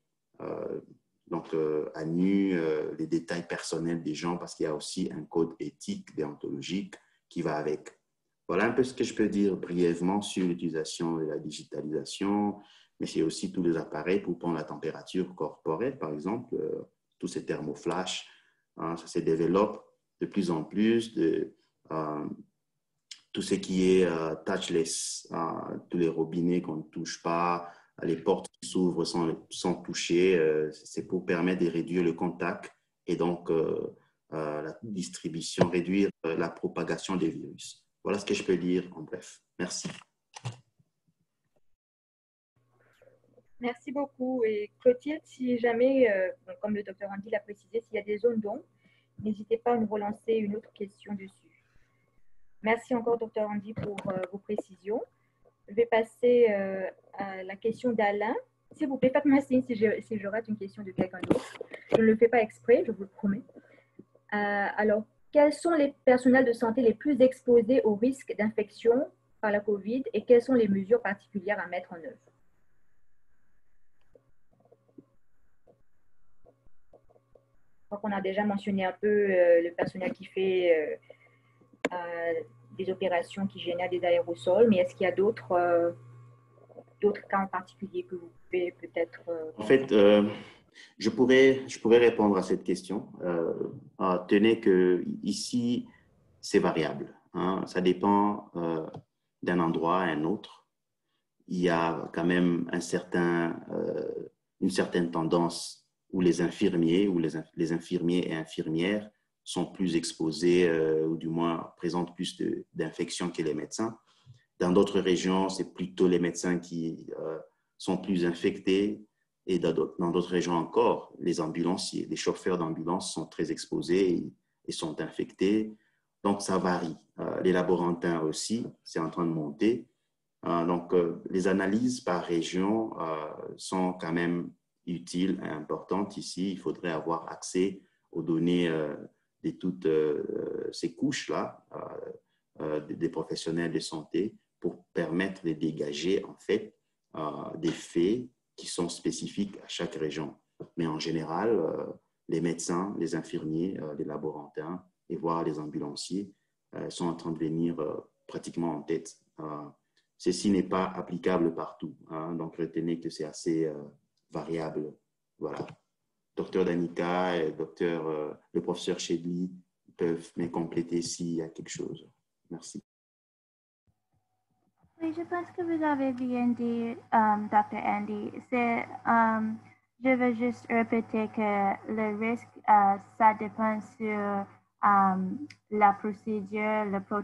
à nu les détails personnels des gens, parce qu'il y a aussi un code éthique, déontologique qui va avec. Voilà un peu ce que je peux dire brièvement sur l'utilisation de la digitalisation, mais c'est aussi tous les appareils pour prendre la température corporelle, par exemple, tous ces thermoflash, ça se développe de plus en plus, tout ce qui est touchless, tous les robinets qu'on ne touche pas, les portes qui s'ouvrent sans toucher, c'est pour permettre de réduire le contact et donc la distribution, réduire la propagation des virus. Voilà ce que je peux dire en bref. Merci. Merci beaucoup. Et Clotilde, si jamais, comme le docteur Andy l'a précisé, s'il y a des zones d'ombre, n'hésitez pas à nous relancer une autre question dessus. Merci encore, docteur Andy, pour vos précisions. Je vais passer à la question d'Alain. S'il vous plaît, faites-moi signe si je rate une question de quelqu'un d'autre. Je ne le fais pas exprès, je vous le promets. Alors, quels sont les personnels de santé les plus exposés au risque d'infection par la COVID et quelles sont les mesures particulières à mettre en œuvre? Je crois qu'on a déjà mentionné un peu le personnel qui fait des opérations qui génèrent des aérosols, mais est-ce qu'il y a d'autres cas en particulier que vous pouvez peut-être… En fait, je pourrais répondre à cette question. Tenez que ici, c'est variable. Ça dépend d'un endroit à un autre. Il y a quand même une certaine tendance où les infirmiers ou les infirmiers et infirmières sont plus exposés ou du moins présentent plus d'infections que les médecins. Dans d'autres régions, c'est plutôt les médecins qui sont plus infectés. Et dans d'autres régions encore, les ambulanciers, les chauffeurs d'ambulance sont très exposés et sont infectés. Donc, ça varie. Les laborantins aussi, c'est en train de monter. Donc, les analyses par région sont quand même utiles et importantes ici. Il faudrait avoir accès aux données de toutes ces couches-là des professionnels de santé pour permettre de dégager en fait des faits qui sont spécifiques à chaque région. Mais en général, les médecins, les infirmiers, les laborantins et voire les ambulanciers sont en train de venir pratiquement en tête. Ceci n'est pas applicable partout, donc retenez que c'est assez variable. Voilà. Docteur Danica et le professeur Chedli peuvent me compléter s'il y a quelque chose. Merci. Oui, je pense que vous avez bien dit, Dr. Andy. Je veux juste répéter que le risque, ça dépend sur la procédure,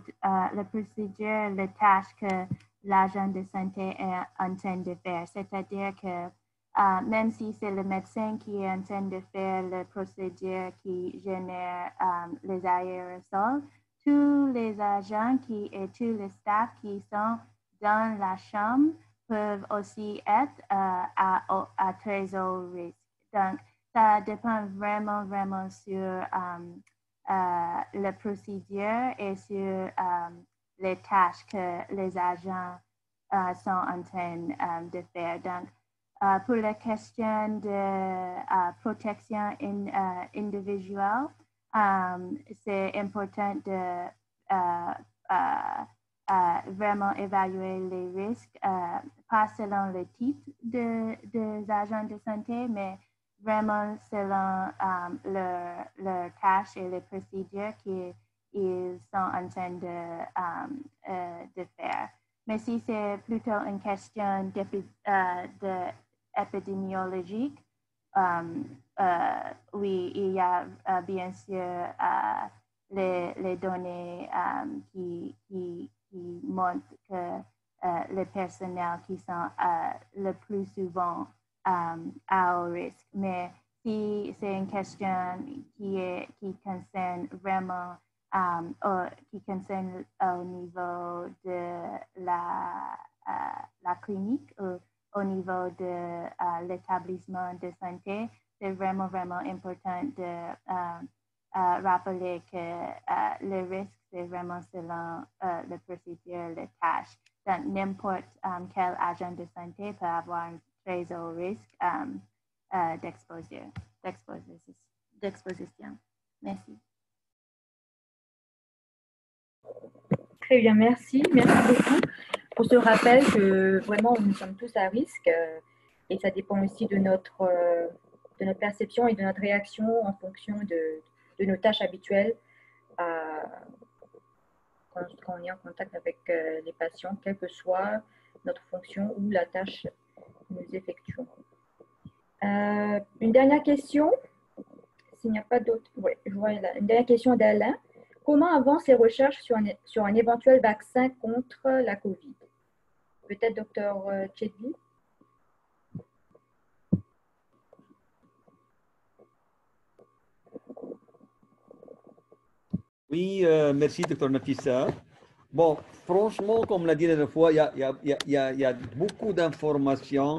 les tâches que l'agent de santé est en train de faire. C'est-à-dire que même si c'est le médecin qui est en train de faire la procédure qui génère les aérosols, tous les agents et tous les staffs qui sont dans la chambre peuvent aussi être à très haut risque. Donc, ça dépend vraiment sur la procédure et sur les tâches que les agents sont en train de faire. Donc, pour la question de protection individuelle, c'est important de vraiment évaluer les risques, pas selon le type des agents de santé, mais vraiment selon leurs tâches et les procédures qu'ils sont en train de faire. Mais si c'est plutôt une question épidémiologique, oui, il y a bien sûr les données qui montrent que les personnels qui sont le plus souvent à haut risque. Mais si c'est une question qui concerne vraiment qui concerne au niveau de la clinique ou au niveau de l'établissement de santé, c'est vraiment important de rappeler que le risque, c'est vraiment selon la procédure, les tâches. Donc, n'importe quel agent de santé peut avoir un très haut risque d'exposition. Merci. Très bien, merci. Merci beaucoup pour ce rappel que vraiment nous sommes tous à risque et ça dépend aussi de notre perception et de notre réaction en fonction de nos tâches habituelles quand on est en contact avec les patients, quelle que soit notre fonction ou la tâche que nous effectuons. Une dernière question, s'il n'y a pas d'autres. Oui, je vois là. Une dernière question d'Alain. Comment avancent les recherches sur un éventuel vaccin contre la COVID? Peut-être Dr. Chedli? Oui, merci, Dr. Nafissa. Bon, franchement, comme l'a dit la dernière fois, il y a beaucoup d'informations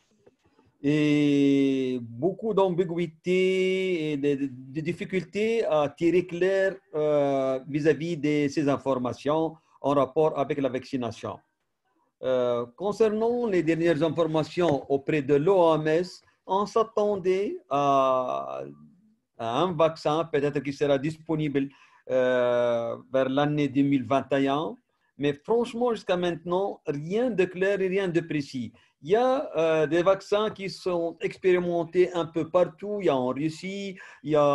et beaucoup d'ambiguïté et de difficultés à tirer clair vis-à-vis de ces informations en rapport avec la vaccination. Concernant les dernières informations auprès de l'OMS, on s'attendait à un vaccin peut-être qui sera disponible vers l'année 2021. Mais franchement, jusqu'à maintenant, rien de clair et rien de précis. Il y a des vaccins qui sont expérimentés un peu partout. Il y a en Russie, il y a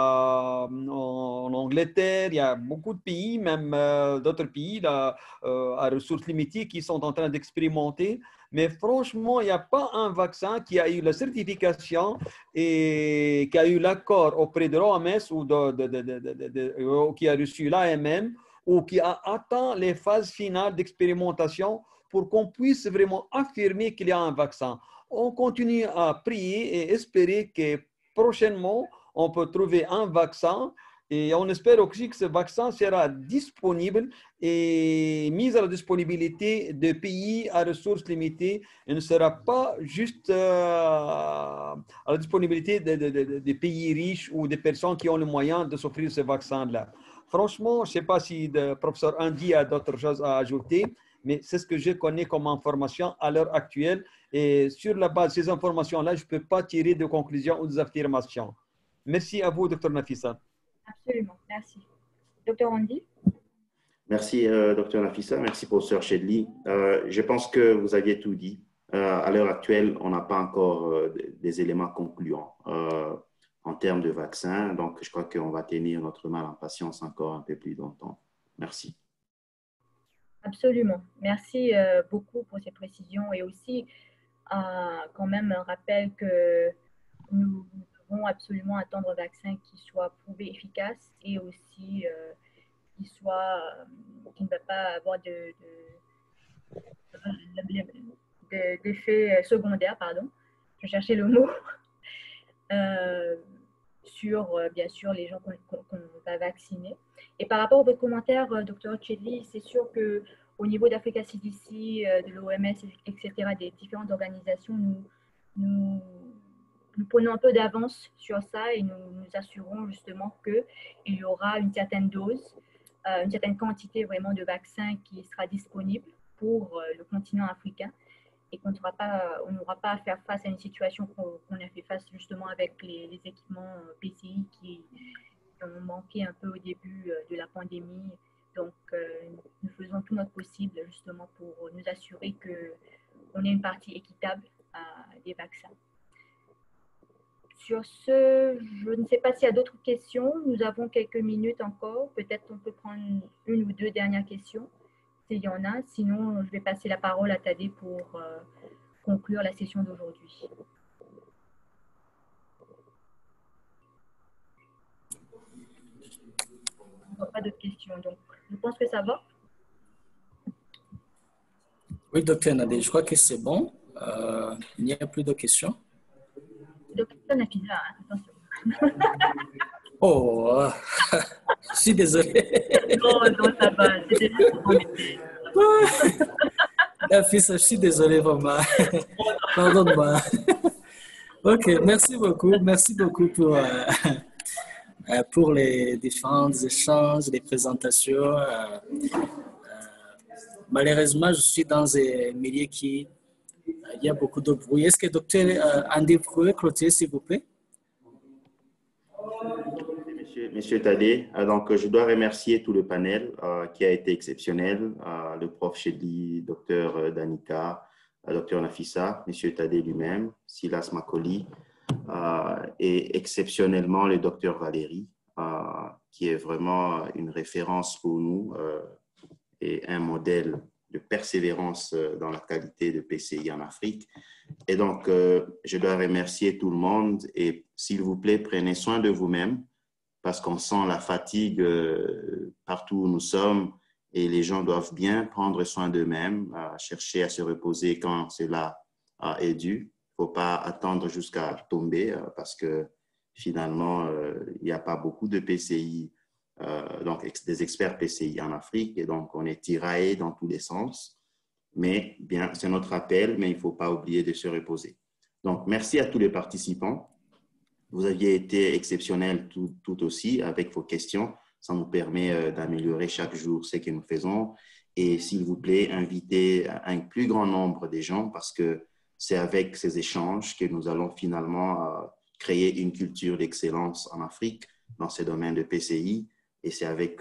en Angleterre, il y a beaucoup de pays, même d'autres pays à ressources limitées qui sont en train d'expérimenter. Mais franchement, il n'y a pas un vaccin qui a eu la certification et qui a eu l'accord auprès de l'OMS ou qui a reçu l'AMM ou qui a atteint les phases finales d'expérimentation pour qu'on puisse vraiment affirmer qu'il y a un vaccin. On continue à prier et espérer que prochainement, on peut trouver un vaccin et on espère aussi que ce vaccin sera disponible et mis à la disponibilité de pays à ressources limitées et ne sera pas juste à la disponibilité des pays riches ou des personnes qui ont le moyen de s'offrir ce vaccin-là. Franchement, je ne sais pas si le professeur Andy a d'autres choses à ajouter, mais c'est ce que je connais comme information à l'heure actuelle. Et sur la base de ces informations-là, je ne peux pas tirer de conclusions ou des affirmations. Merci à vous, Dr. Nafissa. Absolument, merci. Dr. Andy? Merci, Dr. Nafissa. Merci, professeur Chedli. Je pense que vous aviez tout dit. À l'heure actuelle, on n'a pas encore des éléments concluants en termes de vaccins. Donc, je crois qu'on va tenir notre mal en patience encore un peu plus longtemps. Merci. Absolument. Merci beaucoup pour ces précisions et aussi quand même un rappel que nous devons absolument attendre un vaccin qui soit prouvé efficace et aussi qui ne va pas avoir d'effets secondaires, pardon. Je cherchais le mot. Sur, bien sûr, les gens qu'on va vacciner. Et par rapport à votre commentaire, Dr. Chedli, c'est sûr qu'au au niveau d'Africa CDC, de l'OMS, etc., des différentes organisations, nous prenons un peu d'avance sur ça et nous nous assurons justement qu'il y aura une certaine dose, une certaine quantité vraiment de vaccins qui sera disponible pour le continent africain et qu'on n'aura pas à faire face à une situation qu'on a fait face justement avec les équipements PCI qui ont manqué un peu au début de la pandémie. Donc, nous faisons tout notre possible justement pour nous assurer qu'on ait une partie équitable des vaccins. Sur ce, je ne sais pas s'il y a d'autres questions. Nous avons quelques minutes encore. Peut-être on peut prendre une ou deux dernières questions, s'il y en a. Sinon, je vais passer la parole à Tadé pour conclure la session d'aujourd'hui. Pas d'autres questions, donc je pense que ça va. Oui, docteur Nadé, je crois que c'est bon. Il n'y a plus de questions. Docteur Nafisa, attention. Oh, je suis désolé. Non, ça va. Nafisa, je suis désolé vraiment. Pardonne-moi. Ok, merci beaucoup. Merci beaucoup pour les différents échanges, les présentations. Malheureusement, je suis dans un milieu qui il y a beaucoup de bruit. Est-ce que docteur Andy pouvez clôturer, s'il vous plaît? Monsieur Tadé, donc je dois remercier tout le panel qui a été exceptionnel, le prof Chedli, docteur Danica, docteur Nafisa, monsieur Tadé lui-même, Silas Makoli, et exceptionnellement le docteur Valérie, qui est vraiment une référence pour nous et un modèle de persévérance dans la qualité de PCI en Afrique. Et donc, je dois remercier tout le monde et s'il vous plaît, prenez soin de vous-même parce qu'on sent la fatigue partout où nous sommes et les gens doivent bien prendre soin d'eux-mêmes, chercher à se reposer quand cela est dû. Il ne faut pas attendre jusqu'à tomber parce que finalement, il n'y a pas beaucoup de PCI, donc des experts PCI en Afrique et donc on est tiraillé dans tous les sens. Mais bien, c'est notre appel, mais il ne faut pas oublier de se reposer. Donc, merci à tous les participants. Vous aviez été exceptionnels tout aussi avec vos questions. Ça nous permet d'améliorer chaque jour ce que nous faisons. Et s'il vous plaît, invitez un plus grand nombre de gens parce que c'est avec ces échanges que nous allons finalement créer une culture d'excellence en Afrique dans ces domaines de PCI. Et c'est avec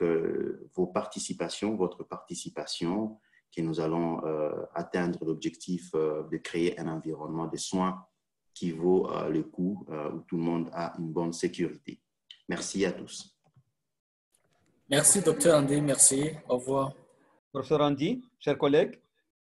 votre participation, que nous allons atteindre l'objectif de créer un environnement de soins qui vaut le coup, où tout le monde a une bonne sécurité. Merci à tous. Merci, docteur Andy. Merci. Au revoir. Professeur Andy, chers collègues.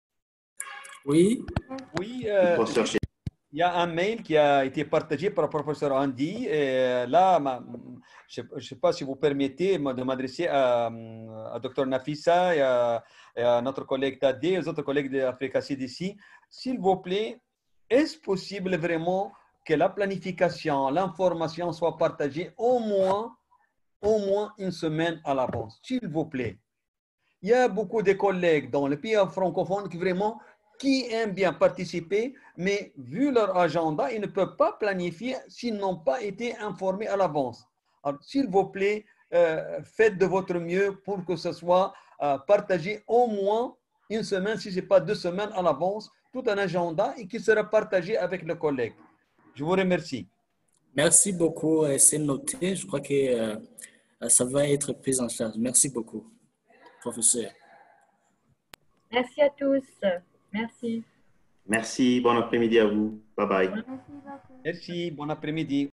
Oui. Oui, il y a un mail qui a été partagé par le professeur Andy. Et là, je ne sais pas si vous permettez de m'adresser à Dr Nafisa et à notre collègue Tadé, aux autres collègues de Africa CDC. S'il vous plaît, est-ce possible vraiment que la planification, l'information soit partagée au moins une semaine à l'avance? S'il vous plaît. Il y a beaucoup de collègues dans les pays francophones qui aiment bien participer, mais vu leur agenda, ils ne peuvent pas planifier s'ils n'ont pas été informés à l'avance. Alors, s'il vous plaît, faites de votre mieux pour que ce soit partagé au moins une semaine, si ce n'est pas 2 semaines à l'avance, tout un agenda et qui sera partagé avec le collègue. Je vous remercie. Merci beaucoup, c'est noté. Je crois que ça va être pris en charge. Merci beaucoup, professeur. Merci à tous. Merci. Merci, bon après-midi à vous. Bye bye. Merci, bon après-midi.